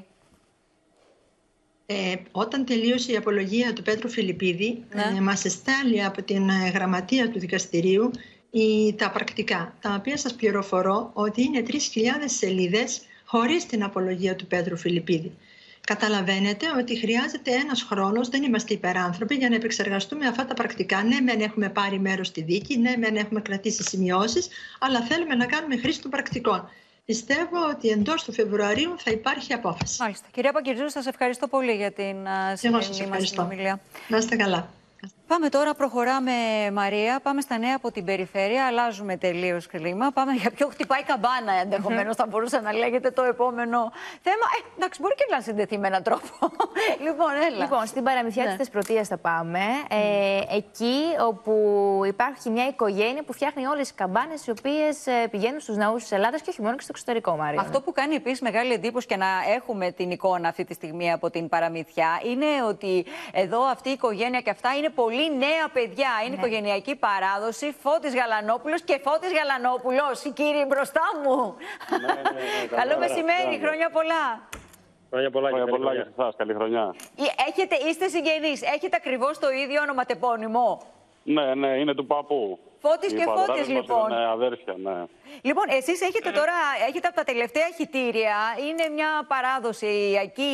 Ε, όταν τελείωσε η απολογία του Πέτρου Φιλιππίδη, ναι. ε, μας εστάλει από την ε, γραμματεία του δικαστηρίου η, τα πρακτικά, τα οποία σας πληροφορώ ότι είναι τρεις χιλιάδες σελίδες χωρίς την απολογία του Πέτρου Φιλιππίδη. Καταλαβαίνετε ότι χρειάζεται ένας χρόνος, δεν είμαστε υπεράνθρωποι, για να επεξεργαστούμε αυτά τα πρακτικά. Ναι, μεν έχουμε πάρει μέρος στη δίκη, ναι, μεν έχουμε κρατήσει σημειώσεις, αλλά θέλουμε να κάνουμε χρήση των πρακτικών. Πιστεύω ότι εντός του Φεβρουαρίου θα υπάρχει απόφαση. Μάλιστα. Κυρία Πακερτζίδου, σας ευχαριστώ πολύ για την σημερινή μας συνομιλία. Να είστε καλά. Πάμε τώρα, προχωράμε, Μαρία. Πάμε στα νέα από την περιφέρεια. Αλλάζουμε τελείως κλίμα. Πάμε για πιο χτυπάει καμπάνα, ενδεχομένως θα μπορούσε να λέγεται το επόμενο θέμα. Ε, εντάξει, μπορεί και να συνδεθεί με έναν τρόπο. λοιπόν, έλα. Λοιπόν, στην παραμυθιά ναι. της Θεσπρωτείας θα πάμε. Ε, εκεί όπου υπάρχει μια οικογένεια που φτιάχνει όλες τις καμπάνες οι οποίες πηγαίνουν στους ναούς της Ελλάδας και όχι μόνο και στο εξωτερικό, Μάρια. Αυτό που κάνει επίσης μεγάλη εντύπωση και να έχουμε την εικόνα αυτή τη στιγμή από την παραμυθιά είναι ότι εδώ αυτή η οικογένεια και αυτά είναι πολύ νέα παιδιά. Είναι ναι. οικογενειακή παράδοση. Φώτης Γαλανόπουλος και Φώτης Γαλανόπουλος, οι κύριοι μπροστά μου. Ναι, ναι, ναι, καλό μεσημέρι, ναι. χρόνια πολλά. Χρόνια πολλά, χρόνια πολλά για εσάς, καλή χρονιά. Έχετε, είστε συγγενείς, έχετε ακριβώς το ίδιο ονοματεπώνυμο? Ναι, ναι, είναι του παππού. Φώτης και Φώτης, λοιπόν. Ναι, αδέρφια, ναι. Λοιπόν, εσείς έχετε τώρα, έχετε από τα τελευταία χυτήρια, είναι μια παράδοσιακή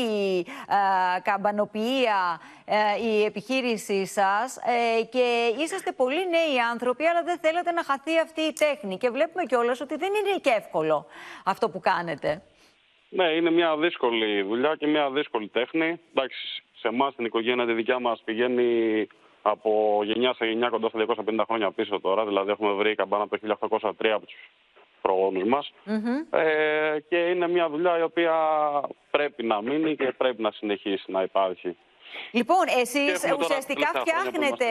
ε, καμπανοποιία ε, η επιχείρησή σας ε, και είσαστε πολύ νέοι άνθρωποι, αλλά δεν θέλετε να χαθεί αυτή η τέχνη. Και βλέπουμε κιόλας ότι δεν είναι και εύκολο αυτό που κάνετε. Ναι, είναι μια δύσκολη δουλειά και μια δύσκολη τέχνη. Εντάξει, σε εμάς, την οικογένεια τη δικιά μας, πηγαίνει από γενιά σε γενιά κοντά στα διακόσια πενήντα χρόνια πίσω τώρα. Δηλαδή, έχουμε βρει καμπάνα από το χίλια οκτακόσια τρία από τους προγόνους μας. Mm-hmm. ε, και είναι μια δουλειά η οποία πρέπει να μείνει και πρέπει να συνεχίσει να υπάρχει. Λοιπόν, εσείς ουσιαστικά φτιάχνετε,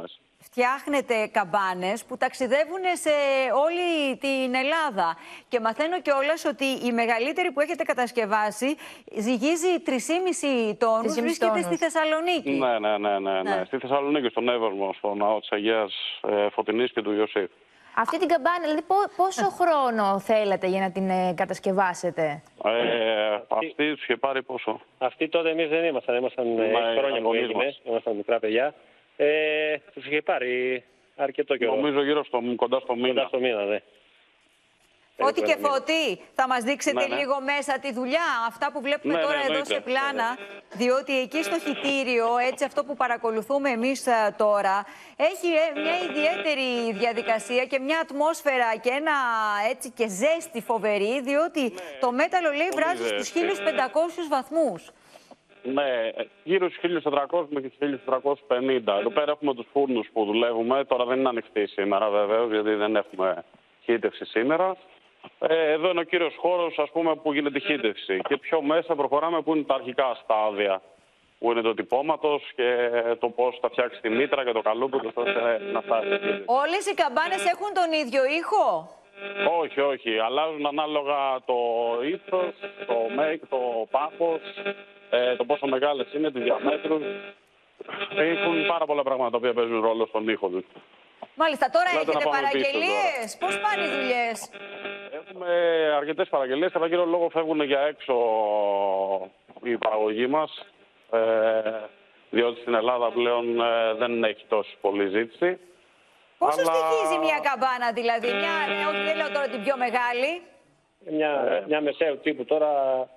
φτιάχνετε καμπάνες που ταξιδεύουν σε όλη την Ελλάδα. Και μαθαίνω κιόλας ότι η μεγαλύτερη που έχετε κατασκευάσει ζυγίζει τρεις και μισό τόνους, βρίσκεται στη Θεσσαλονίκη. Ναι, ναι, ναι, ναι, ναι. Στη Θεσσαλονίκη, στον Εύωσμο, στο ναό της Αγίας ε, Φωτεινής και του Ιωσήφ. Αυτή την καμπάνα, δηλαδή πόσο χρόνο θέλετε για να την ε, κατασκευάσετε? Ε, αυτή τους είχε πάρει πόσο? Αυτή τότε εμείς δεν ήμασταν, ήμασταν ναι, χρόνια που έγινε, ήμασταν μικρά παιδιά. Ε, τους είχε πάρει αρκετό καιρό. Νομίζω γύρω στο, κοντά στο μήνα. Κοντά στο μήνα, ναι. Φώτη και Φώτη, θα μας δείξετε ναι, ναι. λίγο μέσα τη δουλειά, αυτά που βλέπουμε ναι, τώρα ναι, εδώ σε πλάνα, ναι, ναι. διότι εκεί στο χυτήριο, έτσι αυτό που παρακολουθούμε εμείς τώρα, έχει μια ιδιαίτερη διαδικασία και μια ατμόσφαιρα και ένα έτσι και ζέστη φοβερή, διότι ναι, το μέταλλο λέει βράζει στους χίλιους πεντακόσιους βαθμούς. Ναι, γύρω στους χίλιους τετρακόσιους με χίλιους τετρακόσιους πενήντα. Εδώ πέρα έχουμε τους φούρνους που δουλεύουμε, τώρα δεν είναι ανοιχτοί σήμερα βεβαίως, γιατί δεν έχουμε χύτευση σήμερα. Ε, εδώ είναι ο κύριος χώρος, ας πούμε, που γίνεται η χύτευση. Και πιο μέσα προχωράμε που είναι τα αρχικά στάδια. Που είναι το τυπώματος και το πώς θα φτιάξει τη μήτρα και το καλούπι του ώστε να φτάσει. Όλες οι καμπάνες έχουν τον ίδιο ήχο? Όχι, όχι. Αλλάζουν ανάλογα το ύψος, το make, το πάχος, ε, το πόσο μεγάλες είναι, τις διαμέτρους. Έχουν πάρα πολλά πράγματα τα οποία παίζουν ρόλο στον ήχο τους. Μάλιστα, τώρα Λέτε έχετε παραγγελίες. Πώς πάνε οι δουλειές? Έχουμε αρκετές παραγγελίες. Κατά κύριο λόγο φεύγουν για έξω η παραγωγή μας. Ε, διότι στην Ελλάδα πλέον ε, δεν έχει τόση πολλή ζήτηση. Πόσο Αλλά... στοιχίζει μια καμπάνα, δηλαδή? Μια, όχι, δεν λέω τώρα την πιο μεγάλη. Μια, μια μεσαίου τύπου τώρα,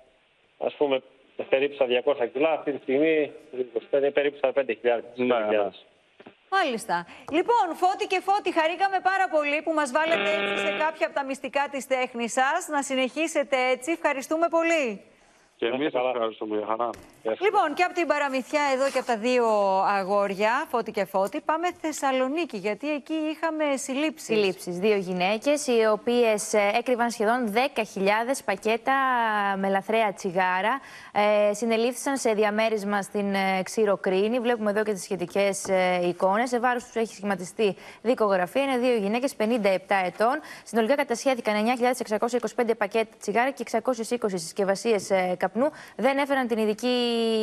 ας πούμε, περίπου στα διακόσια κιλά, αυτή τη στιγμή περίπου στα πέντε χιλιάδες. Ναι, ναι. Μάλιστα. Λοιπόν, Φώτη και Φώτη, χαρήκαμε πάρα πολύ που μας βάλετε έτσι σε κάποια από τα μυστικά της τέχνης σας. Να συνεχίσετε έτσι. Ευχαριστούμε πολύ. Και εμείς σας ευχαριστούμε, για χαρά. Λοιπόν, και από την παραμυθιά εδώ και από τα δύο αγόρια, Φώτη και Φώτη, πάμε Θεσσαλονίκη, γιατί εκεί είχαμε συλλήψεις. Συλλήψεις. Δύο γυναίκες, οι οποίες έκρυβαν σχεδόν δέκα χιλιάδες πακέτα με λαθρέα τσιγάρα. Ε, συνελήφθησαν σε διαμέρισμα στην Ξύρο Κρίνη. Βλέπουμε εδώ και τις σχετικές ε, εικόνες. Σε βάρος τους έχει σχηματιστεί δικογραφία. Είναι δύο γυναίκες πενήντα επτά ετών. Συνολικά κατασχέθηκαν εννιά χιλιάδες εξακόσια είκοσι πέντε πακέτα τσιγάρα και εξακόσιες είκοσι συσκευασίες ε, καπνού. Δεν έφεραν την ειδική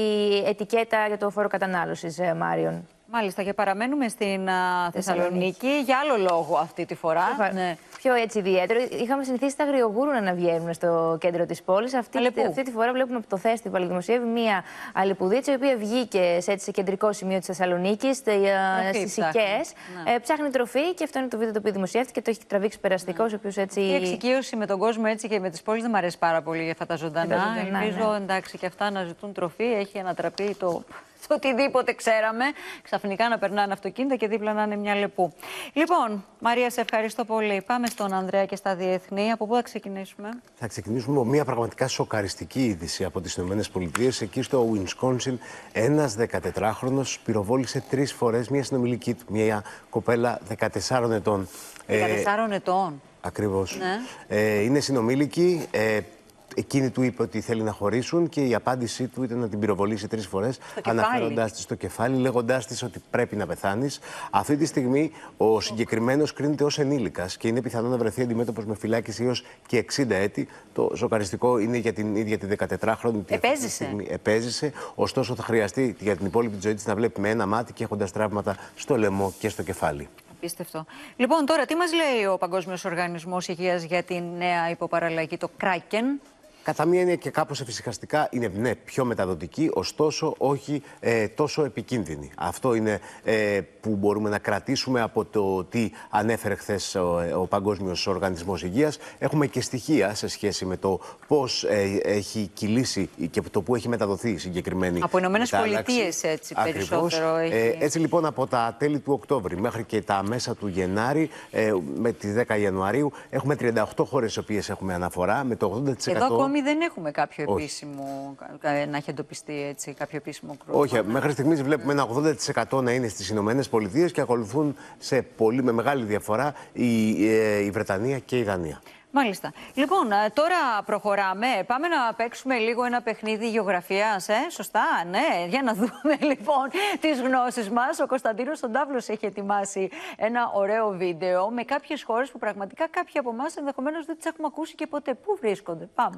ετικέτα για το φόρο κατανάλωσης, Μάριον. Μάλιστα, και παραμένουμε στην α, Θεσσαλονίκη για άλλο λόγο αυτή τη φορά. Πιο, ναι. πιο έτσι ιδιαίτερο. Είχαμε συνηθίσει τα αγριογούρουνα να βγαίνουν στο κέντρο της πόλης. Αυτή, αυτή τη φορά βλέπουμε από το Festival δημοσιεύει μία αλεπουδίτσα, η οποία βγήκε σε, έτσι, σε κεντρικό σημείο της Θεσσαλονίκης, στις Σικές. Ναι. Ε, ψάχνει τροφή και αυτό είναι το βίντεο το οποίο δημοσιεύτηκε. Το έχει τραβήξει περαστικός. Ναι. Έτσι... Η εξοικείωση με τον κόσμο έτσι και με τις πόλεις δεν μου αρέσει πάρα πολύ για αυτά τα ζωντανά. Ελπίζω, ναι, εντάξει, και αυτά να ζητούν τροφή. Έχει ανατραπεί το. Το οτιδήποτε ξέραμε, ξαφνικά να περνάνε αυτοκίνητα και δίπλα να είναι μια λεπού. Λοιπόν, Μαρία, σε ευχαριστώ πολύ. Πάμε στον Ανδρέα και στα διεθνή. Από πού θα ξεκινήσουμε? Θα ξεκινήσουμε με μια πραγματικά σοκαριστική είδηση από τις ΗΠΑ. Εκεί στο Wisconsin, ένας δεκατετράχρονος πυροβόλησε τρεις φορές μια συνομιλική του, μια κοπέλα δεκατεσσάρων ετών. δεκατεσσάρων ετών. Ακριβώς. Ναι. Ε, είναι συνομήλικη. Ε, Εκείνη του είπε ότι θέλει να χωρίσουν και η απάντησή του ήταν να την πυροβολήσει τρεις φορές, αναφέροντάς της στο κεφάλι, λέγοντάς της ότι πρέπει να πεθάνεις. Αυτή τη στιγμή ο συγκεκριμένος κρίνεται ως ενήλικας και είναι πιθανό να βρεθεί αντιμέτωπος με φυλάκιση έως και εξήντα έτη. Το σοκαριστικό είναι για την ίδια τη δεκατετράχρονη. Επέζησε. Επέζησε, ωστόσο θα χρειαστεί για την υπόλοιπη της ζωή της να βλέπει με ένα μάτι και έχοντας τραύματα στο λαιμό και στο κεφάλι. Απίστευτο. Λοιπόν, τώρα τι μας λέει ο Παγκόσμιος Οργανισμός Υγείας για την νέα υποπαραλλαγή, το Kraken? Κατά μία έννοια και κάπως εφησυχαστικά είναι, ναι, πιο μεταδοτική, ωστόσο όχι ε, τόσο επικίνδυνη. Αυτό είναι ε, που μπορούμε να κρατήσουμε από το τι ανέφερε χθες ο, ο Παγκόσμιος Οργανισμός Υγείας. Έχουμε και στοιχεία σε σχέση με το πώς ε, έχει κυλήσει και το που έχει μεταδοθεί η συγκεκριμένη. Από Ηνωμένες Πολιτείες, έτσι, περισσότερο έχει. Ε, έτσι λοιπόν από τα τέλη του Οκτώβρη μέχρι και τα μέσα του Γενάρη, ε, με τις δέκα Ιανουαρίου, έχουμε τριάντα οκτώ χώρες στις οποίες έχουμε αναφορά με το ογδόντα τοις εκατό. Εδώ ακόμη δεν έχουμε κάποιο επίσημο, να έχει εντοπιστεί έτσι, κάποιο επίσημο κρούσμα. Όχι, μέχρι στιγμής βλέπουμε ένα ογδόντα τοις εκατό να είναι στις Ηνωμένες Πολιτείες και ακολουθούν σε πολύ, με μεγάλη διαφορά η, η Βρετανία και η Δανία. Μάλιστα. Λοιπόν, τώρα προχωράμε. Πάμε να παίξουμε λίγο ένα παιχνίδι γεωγραφίας, ε? Σωστά, ναι. Για να δούμε λοιπόν τις γνώσεις μας. Ο Κωνσταντίνος ο Ντάβλος έχει ετοιμάσει ένα ωραίο βίντεο με κάποιες χώρες που πραγματικά κάποιοι από εμάς ενδεχομένως δεν τις έχουμε ακούσει και ποτέ. Πού βρίσκονται? Πάμε.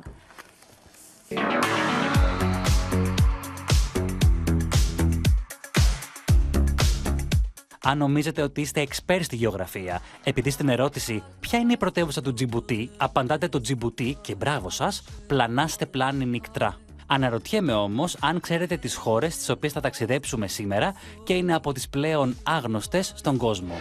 Αν νομίζετε ότι είστε εξπέρ στη γεωγραφία, επειδή στην ερώτηση «Ποια είναι η πρωτεύουσα του Τζιμπουτί» απαντάτε το Τζιμπουτί και μπράβο σας, πλανάστε πλάνη νικτρά. Αναρωτιέμαι όμως αν ξέρετε τις χώρες στις οποίες θα ταξιδέψουμε σήμερα και είναι από τις πλέον άγνωστες στον κόσμο.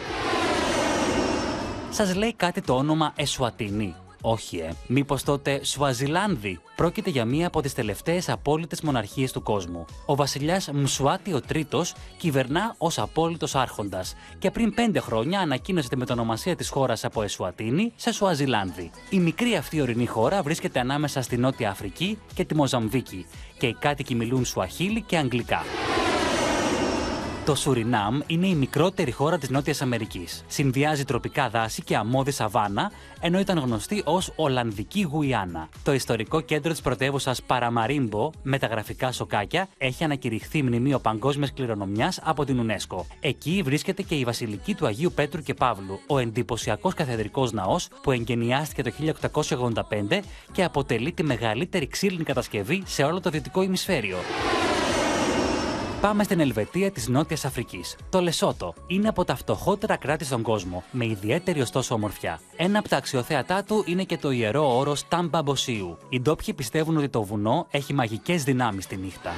Σας λέει κάτι το όνομα Εσουατίνη? Όχι, ε. Μήπως τότε Σουαζιλάνδη? Πρόκειται για μία από τις τελευταίες απόλυτες μοναρχίες του κόσμου. Ο βασιλιάς Μσουάτι ο Τρίτος κυβερνά ως απόλυτος άρχοντας και πριν πέντε χρόνια ανακοίνωσε τη μετονομασία της χώρας από Εσουατίνη σε Σουαζιλάνδη. Η μικρή αυτή ορεινή χώρα βρίσκεται ανάμεσα στη Νότια Αφρική και τη Μοζαμβίκη και οι κάτοικοι μιλούν Σουαχίλι και Αγγλικά. Το Σουρινάμ είναι η μικρότερη χώρα της Νότιας Αμερικής. Συνδυάζει τροπικά δάση και αμμώδη σαβάνα, ενώ ήταν γνωστή ως Ολλανδική Γουιάννα. Το ιστορικό κέντρο της πρωτεύουσας Παραμαρίμπο, με τα γραφικά σοκάκια, έχει ανακηρυχθεί μνημείο παγκόσμιας κληρονομιάς από την UNESCO. Εκεί βρίσκεται και η βασιλική του Αγίου Πέτρου και Παύλου, ο εντυπωσιακός καθεδρικός ναός που εγκαινιάστηκε το χίλια οκτακόσια ογδόντα πέντε και αποτελεί τη μεγαλύτερη ξύλινη κατασκευή σε όλο το δυτικό ημισφαίριο. Πάμε στην Ελβετία της Νότιας Αφρικής. Το Λεσότο είναι από τα φτωχότερα κράτη στον κόσμο, με ιδιαίτερη ωστόσο ομορφιά. Ένα από τα αξιοθέατά του είναι και το ιερό όρος Τάμπα Μποσίου. Οι ντόπιοι πιστεύουν ότι το βουνό έχει μαγικές δυνάμεις τη νύχτα.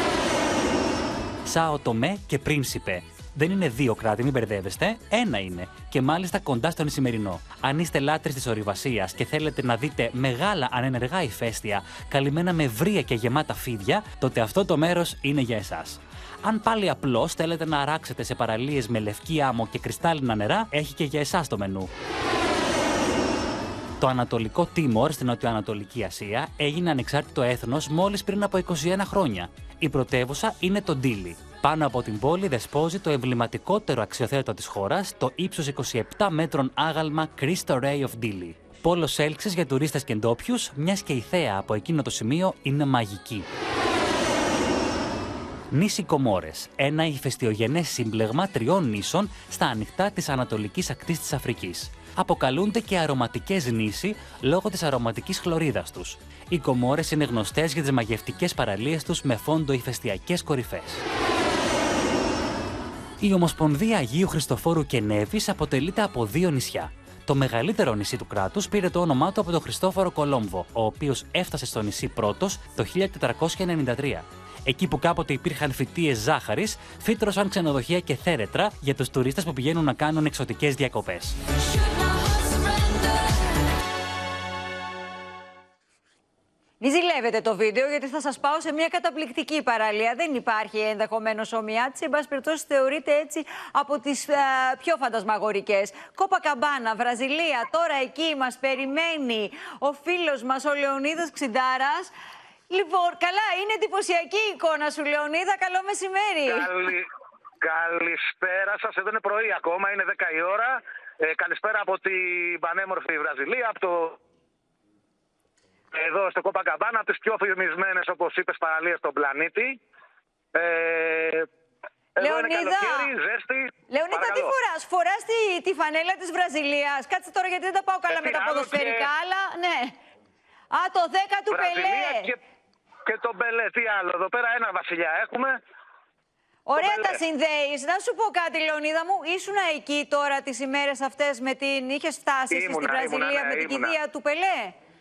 Σάο Τομέ και Πρίνσιπε. Δεν είναι δύο κράτη, μην μπερδεύεστε. Ένα είναι. Και μάλιστα κοντά στον Ισημερινό. Αν είστε λάτρεις της ορειβασίας και θέλετε να δείτε μεγάλα ανενεργά ηφαίστεια, καλυμμένα με βρύα και γεμάτα φίδια, τότε αυτό το μέρος είναι για εσάς. Αν πάλι απλώς θέλετε να αράξετε σε παραλίες με λευκή άμμο και κρυστάλλινα νερά, έχει και για εσάς το μενού. Το Ανατολικό Τίμορ στην Νοτιοανατολική Ασία έγινε ανεξάρτητο έθνος μόλις πριν από είκοσι ένα χρόνια. Η πρωτεύουσα είναι το Ντίλι. Πάνω από την πόλη δεσπόζει το εμβληματικότερο αξιοθέατο της χώρας, το ύψος είκοσι επτά μέτρων άγαλμα Cristo Rey of Dili. Πόλος έλξης για τουρίστες και ντόπιους, μιας και η θέα από εκείνο το σημείο είναι μαγική. Νήσι Κομόρες, ένα ηφαιστειογενές σύμπλεγμα τριών νήσων στα ανοιχτά της ανατολικής ακτής της Αφρικής. Αποκαλούνται και αρωματικές νήσοι λόγω της αρωματικής χλωρίδας τους. Οι Κομόρες είναι γνωστές για τις μαγευτικές παραλίες τους με φόντο ηφαιστειακές κορυφές. Η Ομοσπονδία Αγίου Χριστοφόρου και Νέβης αποτελείται από δύο νησιά. Το μεγαλύτερο νησί του κράτους πήρε το όνομά του από τον Χριστόφορο Κολόμβο, ο οποίος έφτασε στο νησί πρώτος το χίλια τετρακόσια ενενήντα τρία. Εκεί που κάποτε υπήρχαν φυτείες ζάχαρης, φύτρωσαν ξενοδοχεία και θέρετρα για τους τουρίστες που πηγαίνουν να κάνουν εξωτικές διακοπές. Μη ζηλεύετε το βίντεο, γιατί θα σας πάω σε μια καταπληκτική παραλία. Δεν υπάρχει ενδεχομένως ομοιά της. Εν πάση περιπτώσει, θεωρείται έτσι από τις α, πιο φαντασμαγορικές. Κοπακαμπάνα, Βραζιλία. Τώρα εκεί μας περιμένει ο φίλος μας, ο Λεωνίδας Ξιντάρας. Λοιπόν, καλά, είναι εντυπωσιακή η εικόνα σου, Λεωνίδα. Καλό μεσημέρι. Καλη... Καλησπέρα σας. Εδώ είναι πρωί ακόμα, είναι δέκα η ώρα. Ε, καλησπέρα από την πανέμορφη Βραζιλία, από το... εδώ στο Κοπακαμπάνα, από τις πιο φημισμένες, όπως είπες, παραλίες στον πλανήτη. Ε, εδώ είναι καλοκαίρι, ζέστη. Λεωνίδα, τι φοράς, φοράς τη, τη φανέλα της Βραζιλίας. Κάτσε τώρα, γιατί δεν τα πάω καλά ε, με τα ποδοσφαιρικά, και... αλλά ναι. Α, το δέκα του Πελέ. Και, και τον Πελέ, τι άλλο. Εδώ πέρα ένα βασιλιά έχουμε. Ωραία τα συνδέεις. Να σου πω κάτι, Λεωνίδα μου. Ήσουνα εκεί τώρα τις ημέρες αυτές με την... Είχες φτάσει ήμουνα, στη Βραζιλία ήμουνα, ναι, με την ήμουνα. κηδεία του Πελέ.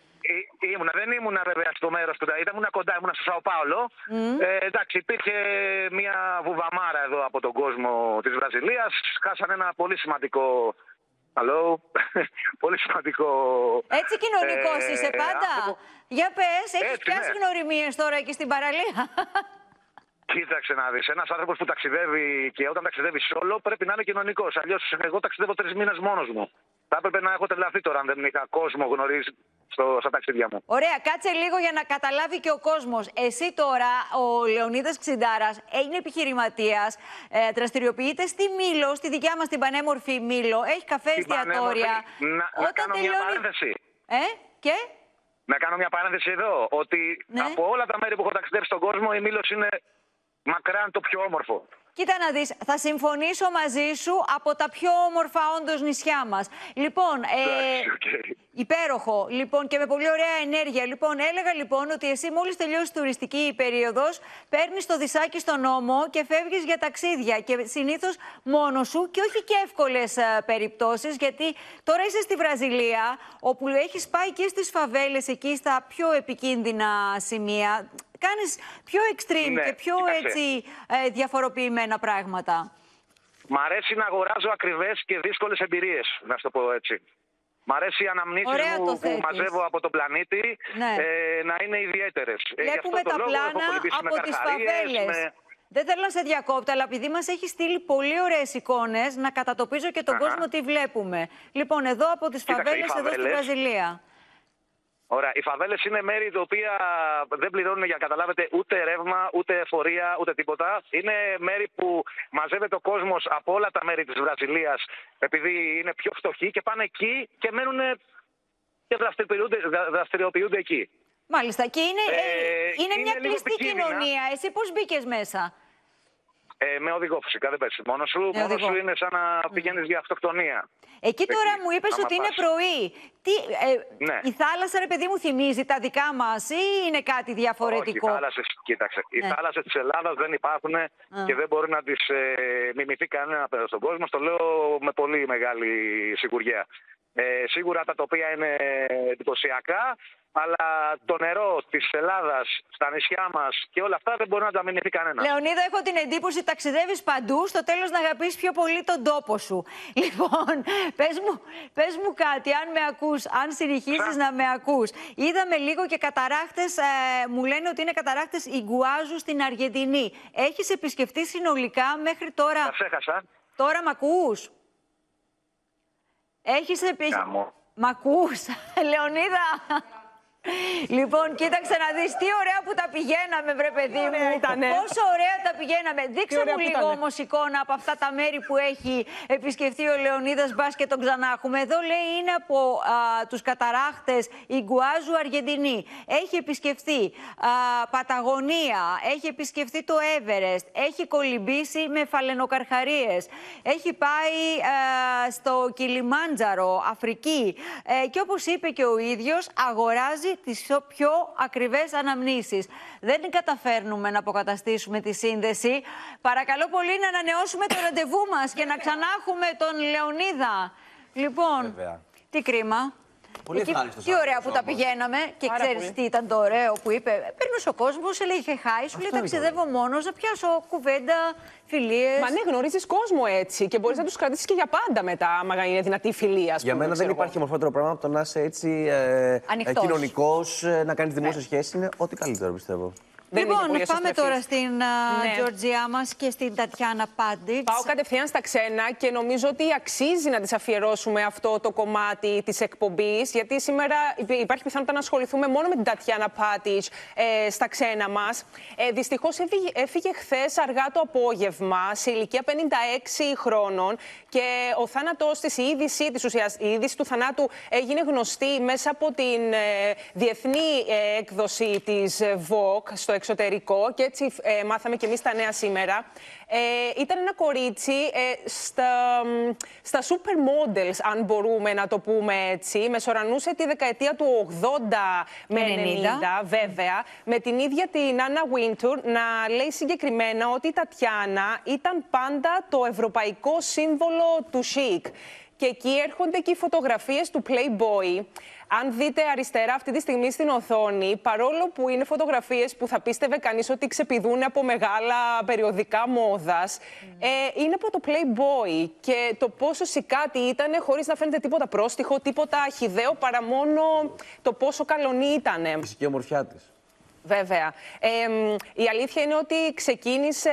Ή, ήμουνα, δεν ήμουνα βέβαια στο μέρος που ήταν, ήμουνα κοντά, ήμουνα στο Σαο Πάολο. Mm. Ε, εντάξει, υπήρχε μια βουβαμάρα εδώ από τον κόσμο της Βραζιλίας. Χάσανε ένα πολύ σημαντικό... Αλλό, πολύ σημαντικό... Έτσι κοινωνικός ε, είσαι πάντα. Από... Για πες, έχεις Έτσι, πιάσει ναι. γνωριμίες τώρα εκεί στην παραλία. Κοίταξε να δεις, ένας άνθρωπος που ταξιδεύει και όταν ταξιδεύει όλο πρέπει να είναι κοινωνικός. Αλλιώς εγώ ταξιδεύω τρεις μήνες μόνος μου. Θα έπρεπε να έχω τρελαθεί τώρα αν δεν είχα κόσμο γνωρίζει στο, στα ταξίδια μου. Ωραία, κάτσε λίγο για να καταλάβει και ο κόσμος. Εσύ τώρα, ο Λεωνίδας Ξιντάρας, είναι επιχειρηματίας, ε, δραστηριοποιείται στη Μήλο, στη δικιά μας την πανέμορφη Μήλο, έχει καφέ, εστιατόρια. Να, να κάνω τελειώνει... μια παρένθεση. Ε, και? Να κάνω μια παρένθεση εδώ, ότι ναι. από όλα τα μέρη που έχω ταξιδέψει στον κόσμο, η Μήλος είναι μακράν το πιο όμορφο. Κοίτα να δεις, θα συμφωνήσω μαζί σου, από τα πιο όμορφα όντως νησιά μας. Λοιπόν, ε, okay. υπέροχο, λοιπόν, και με πολύ ωραία ενέργεια. Λοιπόν, έλεγα λοιπόν ότι εσύ μόλις τελειώσει τουριστική περίοδος, παίρνεις το δισάκι στον ώμο και φεύγεις για ταξίδια. Και συνήθως μόνος σου, και όχι και εύκολες ε, περιπτώσεις, γιατί τώρα είσαι στη Βραζιλία, όπου έχεις πάει και στις φαβέλες, εκεί στα πιο επικίνδυνα σημεία. Κάνεις πιο extreme ναι, και πιο έτσι, ε, διαφοροποιημένα πράγματα. Μ' αρέσει να αγοράζω ακριβές και δύσκολες εμπειρίες, να σου το πω έτσι. Μ' αρέσει οι αναμνήσεις Ωραία μου που μαζεύω από τον πλανήτη ναι. ε, να είναι ιδιαίτερες. Βλέπουμε ε, τα λόγο, πλάνα από τις φαβέλες. Με... Δεν θέλω να σε διακόπτω, αλλά επειδή μας έχει στείλει πολύ ωραίες εικόνες, να κατατοπίζω και τον Αχα. κόσμο τι βλέπουμε. Λοιπόν, εδώ από τις φαβέλες, εδώ στη Βραζιλία. Ωραία. Οι φαβέλες είναι μέρη τα οποία δεν πληρώνουν, για να καταλάβετε, ούτε ρεύμα, ούτε εφορία, ούτε τίποτα. Είναι μέρη που μαζεύεται ο κόσμος από όλα τα μέρη της Βραζιλίας, επειδή είναι πιο φτωχοί, και πάνε εκεί και μένουν και δραστηριοποιούνται, δραστηριοποιούνται εκεί. Μάλιστα. Και είναι, ε, είναι, είναι μια κλειστή επικίνδυνα. κοινωνία. Εσύ πώς μπήκες μέσα? Ε, με οδηγό, φυσικά, δεν πέσει μόνο σου. Με μόνο οδηγό. σου είναι σαν να πηγαίνεις για αυτοκτονία. Εκεί τώρα Εκεί, μου είπες άμα ότι είναι πας. πρωί. Τι, ε, Ναι. Η θάλασσα, ρε παιδί μου, θυμίζει τα δικά μας ή είναι κάτι διαφορετικό? Όχι, οι θάλασσες, κοίταξε. Ναι. Οι θάλασσες της Ελλάδας δεν υπάρχουν και δεν μπορεί να τις ε, μιμηθεί κανένα στον κόσμο. Στο λέω με πολύ μεγάλη σιγουριά. Ε, σίγουρα τα τοπία είναι εντυπωσιακά, αλλά το νερό της Ελλάδας, στα νησιά μας και όλα αυτά δεν μπορεί να τα μιμηθεί κανένα. Λεωνίδα, έχω την εντύπωση ταξιδεύεις παντού, στο τέλος να αγαπήσεις πιο πολύ τον τόπο σου. Λοιπόν, πες μου, πες μου κάτι, αν με ακούς, αν συνεχίσεις να με ακούς. Είδαμε λίγο και καταράχτες, ε, μου λένε ότι είναι καταράχτες Ιγκουάζου στην Αργεντινή. Έχεις επισκεφτεί συνολικά μέχρι τώρα... Τα ξέχασα. Τώρα μ' ακούς? Έχεις επισκεφτεί... Μ' ακούς, Λεωνίδα? Λοιπόν, κοίταξε να δεις τι ωραία που τα πηγαίναμε, βρε παιδί μου. Πόσο ωραία τα πηγαίναμε. Δείξε μου λίγο όμως εικόνα από αυτά τα μέρη που έχει επισκεφτεί ο Λεωνίδας, μπας και τον ξανά έχουμε. Εδώ λέει είναι από α, τους καταράχτες Ιγκουάζου, Αργεντινή. Έχει επισκεφτεί α, Παταγωνία, έχει επισκεφτεί το Έβερεστ, έχει κολυμπήσει με φαλαινοκαρχαρίες, έχει πάει α, στο Κιλιμάντζαρο, Αφρική, ε, και όπως είπε και ο ίδιος, αγοράζει τις πιο ακριβές αναμνήσεις. Δεν καταφέρνουμε να αποκαταστήσουμε τη σύνδεση. Παρακαλώ πολύ να ανανεώσουμε το ραντεβού μας και να ξανά έχουμε τον Λεωνίδα. Λοιπόν, βέβαια. Τι κρίμα. Πολύ ευχάριστος. Τι ωραία που τα πηγαίναμε. Και Άρα ξέρεις πολύ. τι ήταν το ωραίο που είπε? Παίρνεις ο κόσμος, έλεγε χάι, σου λέει ταξιδεύω μόνος, να πιάσω κουβέντα, φιλίες. Μα ναι, γνωρίζεις κόσμο έτσι και μπορείς να τους κρατήσεις και για πάντα μετά, άμα είναι δυνατή φιλία. Για μένα δεν υπάρχει μορφότερο πράγμα από το να είσαι έτσι ε, ε, κοινωνικός, ε, να κάνεις δημόσιες σχέσεις. Είναι ό,τι καλύτερο, πιστεύω. Λοιπόν, πάμε τώρα στην ναι. Τζορτζιά μας και στην Τατιάνα Πάντιτς. Πάω κατευθείαν στα ξένα και νομίζω ότι αξίζει να της αφιερώσουμε αυτό το κομμάτι της εκπομπής, γιατί σήμερα υπάρχει πιθανότητα να ασχοληθούμε μόνο με την Τατιάνα Πάντιτς ε, στα ξένα μας. Ε, δυστυχώς έφυγε, έφυγε χθες αργά το απόγευμα, σε ηλικία πενήντα έξι χρόνων, και ο θάνατός της, η είδηση, της ουσιας, η είδηση του θανάτου έγινε γνωστή μέσα από την ε, διεθνή ε, έκδοση της Vogue στο εξωτερικό, και έτσι ε, μάθαμε και εμείς τα νέα σήμερα. Ε, ήταν ένα κορίτσι ε, στα, στα supermodels, αν μπορούμε να το πούμε έτσι. Μεσορανούσε τη δεκαετία του ογδόντα με ενενήντα, βέβαια. Με την ίδια την Άννα Βίντουρ να λέει συγκεκριμένα ότι η Τατιάνα ήταν πάντα το ευρωπαϊκό σύμβολο του chic. Και εκεί έρχονται και οι φωτογραφίες του Playboy. Αν δείτε αριστερά αυτή τη στιγμή στην οθόνη, παρόλο που είναι φωτογραφίες που θα πίστευε κανείς ότι ξεπηδούν από μεγάλα περιοδικά μόδας, mm. ε, είναι από το Playboy. Και το πόσο σικάτη ήταν, χωρίς να φαίνεται τίποτα πρόστιχο, τίποτα χυδαίο, παρά μόνο το πόσο καλονή ήταν. Η φυσική ομορφιά της. Βέβαια. Ε, η αλήθεια είναι ότι ξεκίνησε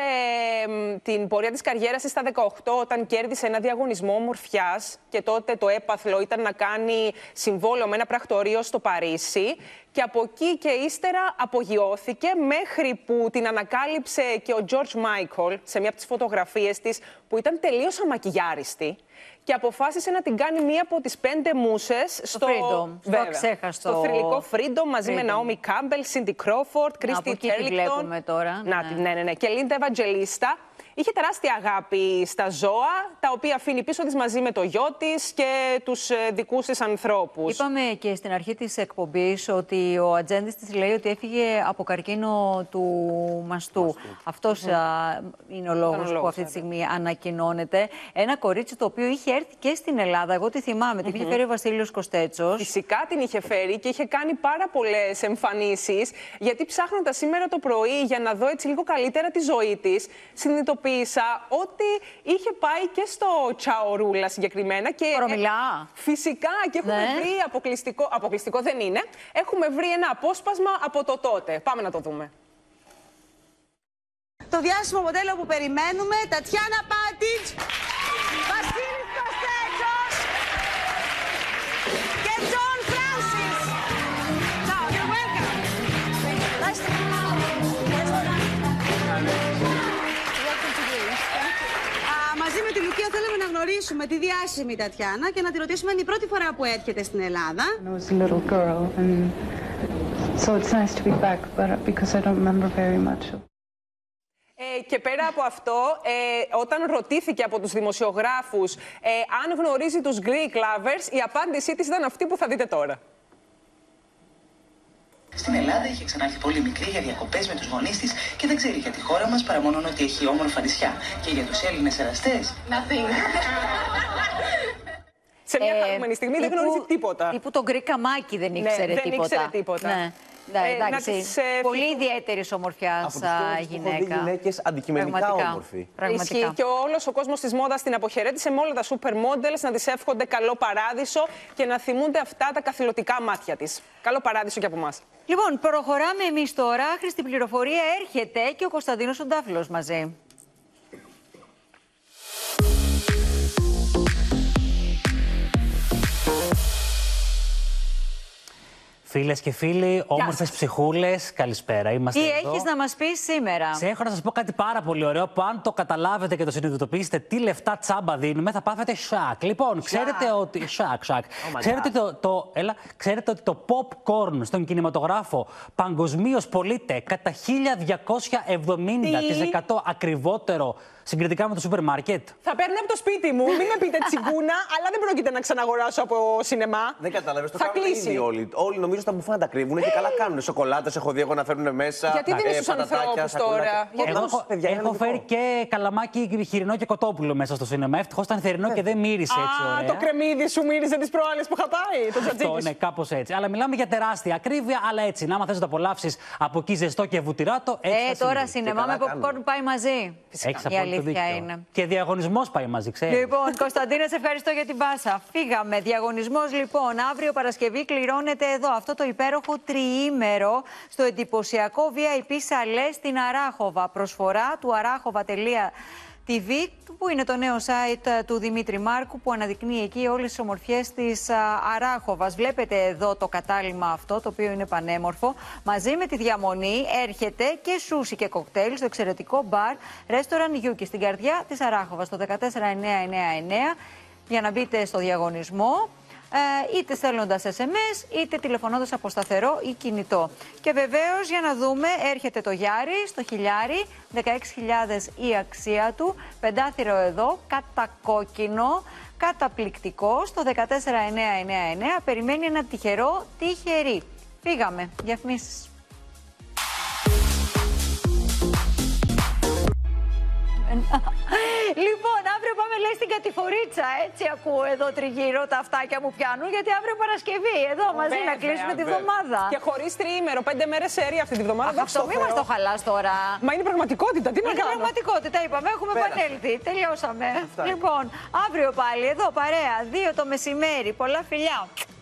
ε, την πορεία της καριέρας της στα δεκαοκτώ, όταν κέρδισε ένα διαγωνισμό ομορφιάς, και τότε το έπαθλο ήταν να κάνει συμβόλαιο με ένα πρακτορείο στο Παρίσι. Και από εκεί και ύστερα απογειώθηκε, μέχρι που την ανακάλυψε και ο George Michael σε μια από τις φωτογραφίες της, που ήταν τελείως αμακιγιάριστη, και αποφάσισε να την κάνει μία από τις πέντε μουσες στο, Freedom, στο, στο θρυλικό Freedom, μαζί Freedom. με Naomi Campbell, Cindy Crawford, Christy Turlington. Τώρα. Να, ναι. ναι, ναι, ναι. Και Linda Evangelista. Είχε τεράστια αγάπη στα ζώα, τα οποία αφήνει πίσω της μαζί με το γιο της και τους δικούς της ανθρώπους. Είπαμε και στην αρχή της εκπομπής ότι ο ατζέντης της λέει ότι έφυγε από καρκίνο του μαστού. μαστού. Αυτός mm. α, είναι ο λόγος που αυτή τη στιγμή ανακοινώνεται. Ένα κορίτσι το οποίο είχε έρθει και στην Ελλάδα, εγώ τη θυμάμαι, mm-hmm. την είχε φέρει ο Βασίλειος Κοστέτσος. Φυσικά την είχε φέρει και είχε κάνει πάρα πολλές εμφανίσεις, γιατί ψάχνοντας σήμερα το πρωί για να δω έτσι λίγο καλύτερα τη ζωή της, συνειδητοποίησα ότι είχε πάει και στο Τσαορούλα συγκεκριμένα. Και Προμιλά. Φυσικά, και έχουμε ναι. βρει αποκλειστικό, αποκλειστικό δεν είναι, έχουμε βρει ένα απόσπασμα από το τότε. Πάμε να το δούμε. Το διάσημο μοντέλο που περιμένουμε, Τατιάνα Πάντιτς, Βασίλης Κοστέτσος και Τζον Φράνσις. καλωσορίσουμε τη διάσημη Τατιάνα και να τη ρωτήσουμε αν είναι η πρώτη φορά που έρχεται στην Ελλάδα. I was a little girl and so it's nice to be back, but because I don't remember very much. Ε, και πέρα από αυτό, ε, όταν ρωτήθηκε από τους δημοσιογράφους ε, αν γνωρίζει τους Greek lovers, η απάντησή της ήταν αυτή που θα δείτε τώρα. Στην Ελλάδα είχε ξανάρθει πολύ μικρή για διακοπές με τους γονείς της και δεν ξέρει για τη χώρα μας παρά μόνο ότι έχει όμορφα νησιά. Και για τους Έλληνες εραστές, nothing. Σε μια Ε, χαρούμενη στιγμή δεν τύπου- γνωρίζει τίποτα. Τύπου τον Γκρι Καμάκη δεν Ναι, ήξερε δεν τίποτα. ήξερε τίποτα. Ναι. Ναι, Ε, να εντάξει. τις, ε, Πολύ φυ- ιδιαίτερη ομορφιά Από τις πρώτες που έχω δει γυναίκα. γυναίκες αντικειμενικά Πραγματικά. όμορφη. Πραγματικά. Ισχύει και όλος ο κόσμος της μόδας την αποχαιρέτησε με όλα τα supermodels να της εύχονται καλό παράδεισο και να θυμούνται αυτά τα καθηλωτικά μάτια της. Καλό παράδεισο και από εμάς. Λοιπόν, προχωράμε εμείς τώρα. Άχρηστη πληροφορία έρχεται και ο Κωνσταντίνος Οντάφυλλος μαζί. Φίλες και φίλοι, όμορφες ψυχούλες, καλησπέρα. Είμαστε Τι εδώ. έχεις να μας πεις σήμερα? Σε έχω να σας πω κάτι πάρα πολύ ωραίο που αν το καταλάβετε και το συνειδητοποιήσετε τι λεφτά τσάμπα δίνουμε, θα πάθετε σακ. Λοιπόν, ξέρετε ότι. Σακ, σακ. my ξέρετε, God. Ε, το, το, έλα, ξέρετε ότι το popcorn στον κινηματογράφο παγκοσμίως πωλείται κατά χίλια διακόσια εβδομήντα τοις εκατό ακριβότερο συγκριτικά με το σούπερ μάρκετ. Θα παίρνω από το σπίτι μου, μην με πείτε τσιγκούνα, αλλά δεν πρόκειται να ξαναγοράσω από σινεμά. Δεν κατάλαβες, το Θα κάνουν κλείσει. ήδη όλοι. Όλοι νομίζω τα μπουφάν τα κρύβουν και καλά κάνουν. Σοκολάτες έχω δει εγώ να φέρνουν μέσα. Γιατί δεν ε, είσαι στους πατατάκια, ανθρώπους σακουλάκια. τώρα? Γιατί Εγώ, τους- παιδιά, είναι Έχω λογικό. φέρει και καλαμάκι χοιρινό και κοτόπουλο μέσα στο σινεμά. Ευτυχώς ήταν θερινό και δεν μύρισε έτσι Α, ωραία. το κρεμμύδι σου μύριζε τις προάλλες που είχα πάει. Το Αυτό τζατζίκι είναι σου. κάπως έτσι. Αλλά μιλάμε για τεράστια ακρίβεια, αλλά έτσι. Να, άμα θες να το απολαύσεις από εκεί ζεστό και βουτυράτο, έτσι. Ε, θα τώρα συμβεί. σινεμά με καλά popcorn κάνουν. πάει μαζί. Έχεις Η απόλυτο αλήθεια δίκιο. είναι. Και διαγωνισμός πάει μαζί, ξέρεις. Λοιπόν, Κωνσταντίνα, σε ευχαριστώ για την πάσα. Φύγαμε. Διαγωνισμός λοιπόν. Αύριο Παρασκευή κληρώνεται εδώ αυτό το υπέροχο τριήμερο στο εντυπωσιακό βι άι πι Σαλέ στην Αράχοβα. Προσφορά του αράχοβα τελεία τι βι, που είναι το νέο site του Δημήτρη Μάρκου, που αναδεικνύει εκεί όλες τις ομορφιές της α, Αράχοβας. Βλέπετε εδώ το κατάλημα αυτό, το οποίο είναι πανέμορφο. Μαζί με τη διαμονή έρχεται και σούσι και κοκτέιλ στο εξαιρετικό μπαρ Restaurant Yuki στην καρδιά της Αράχοβας, το ένα τέσσερα εννιά εννιά εννιά, για να μπείτε στο διαγωνισμό. Ε, είτε στέλνοντας ες εμ ες, είτε τηλεφωνώντας από σταθερό ή κινητό. Και βεβαίως, για να δούμε, έρχεται το Γιάρη στο χιλιάρι, δεκαέξι χιλιάδες η αξία του, πεντάθυρο εδώ, κατακόκκινο, καταπληκτικό, στο ένα τέσσερα εννιά εννιά εννιά, περιμένει ένα τυχερό τυχερή. Φύγαμε, διαφημίσεις. Λοιπόν, αύριο πάμε λέει στην κατηφορίτσα. Έτσι ακούω εδώ τριγύρω τα αυτάκια μου πιάνουν. Γιατί αύριο Παρασκευή, εδώ μαζί Βέβαια, να κλείσουμε τη βέβαια. βδομάδα. Και χωρίς τριήμερο, πέντε μέρες σέρια αυτή τη βδομάδα. Αχ, δεν αυτό στο μη μας Θεό. το χαλάς τώρα. Μα είναι πραγματικότητα, τι να Είναι κάνω. πραγματικότητα, είπαμε. Έχουμε Πέρασε. επανέλθει. Τελειώσαμε. Αυτά. Λοιπόν, αύριο πάλι εδώ παρέα, δύο το μεσημέρι. Πολλά φιλιά.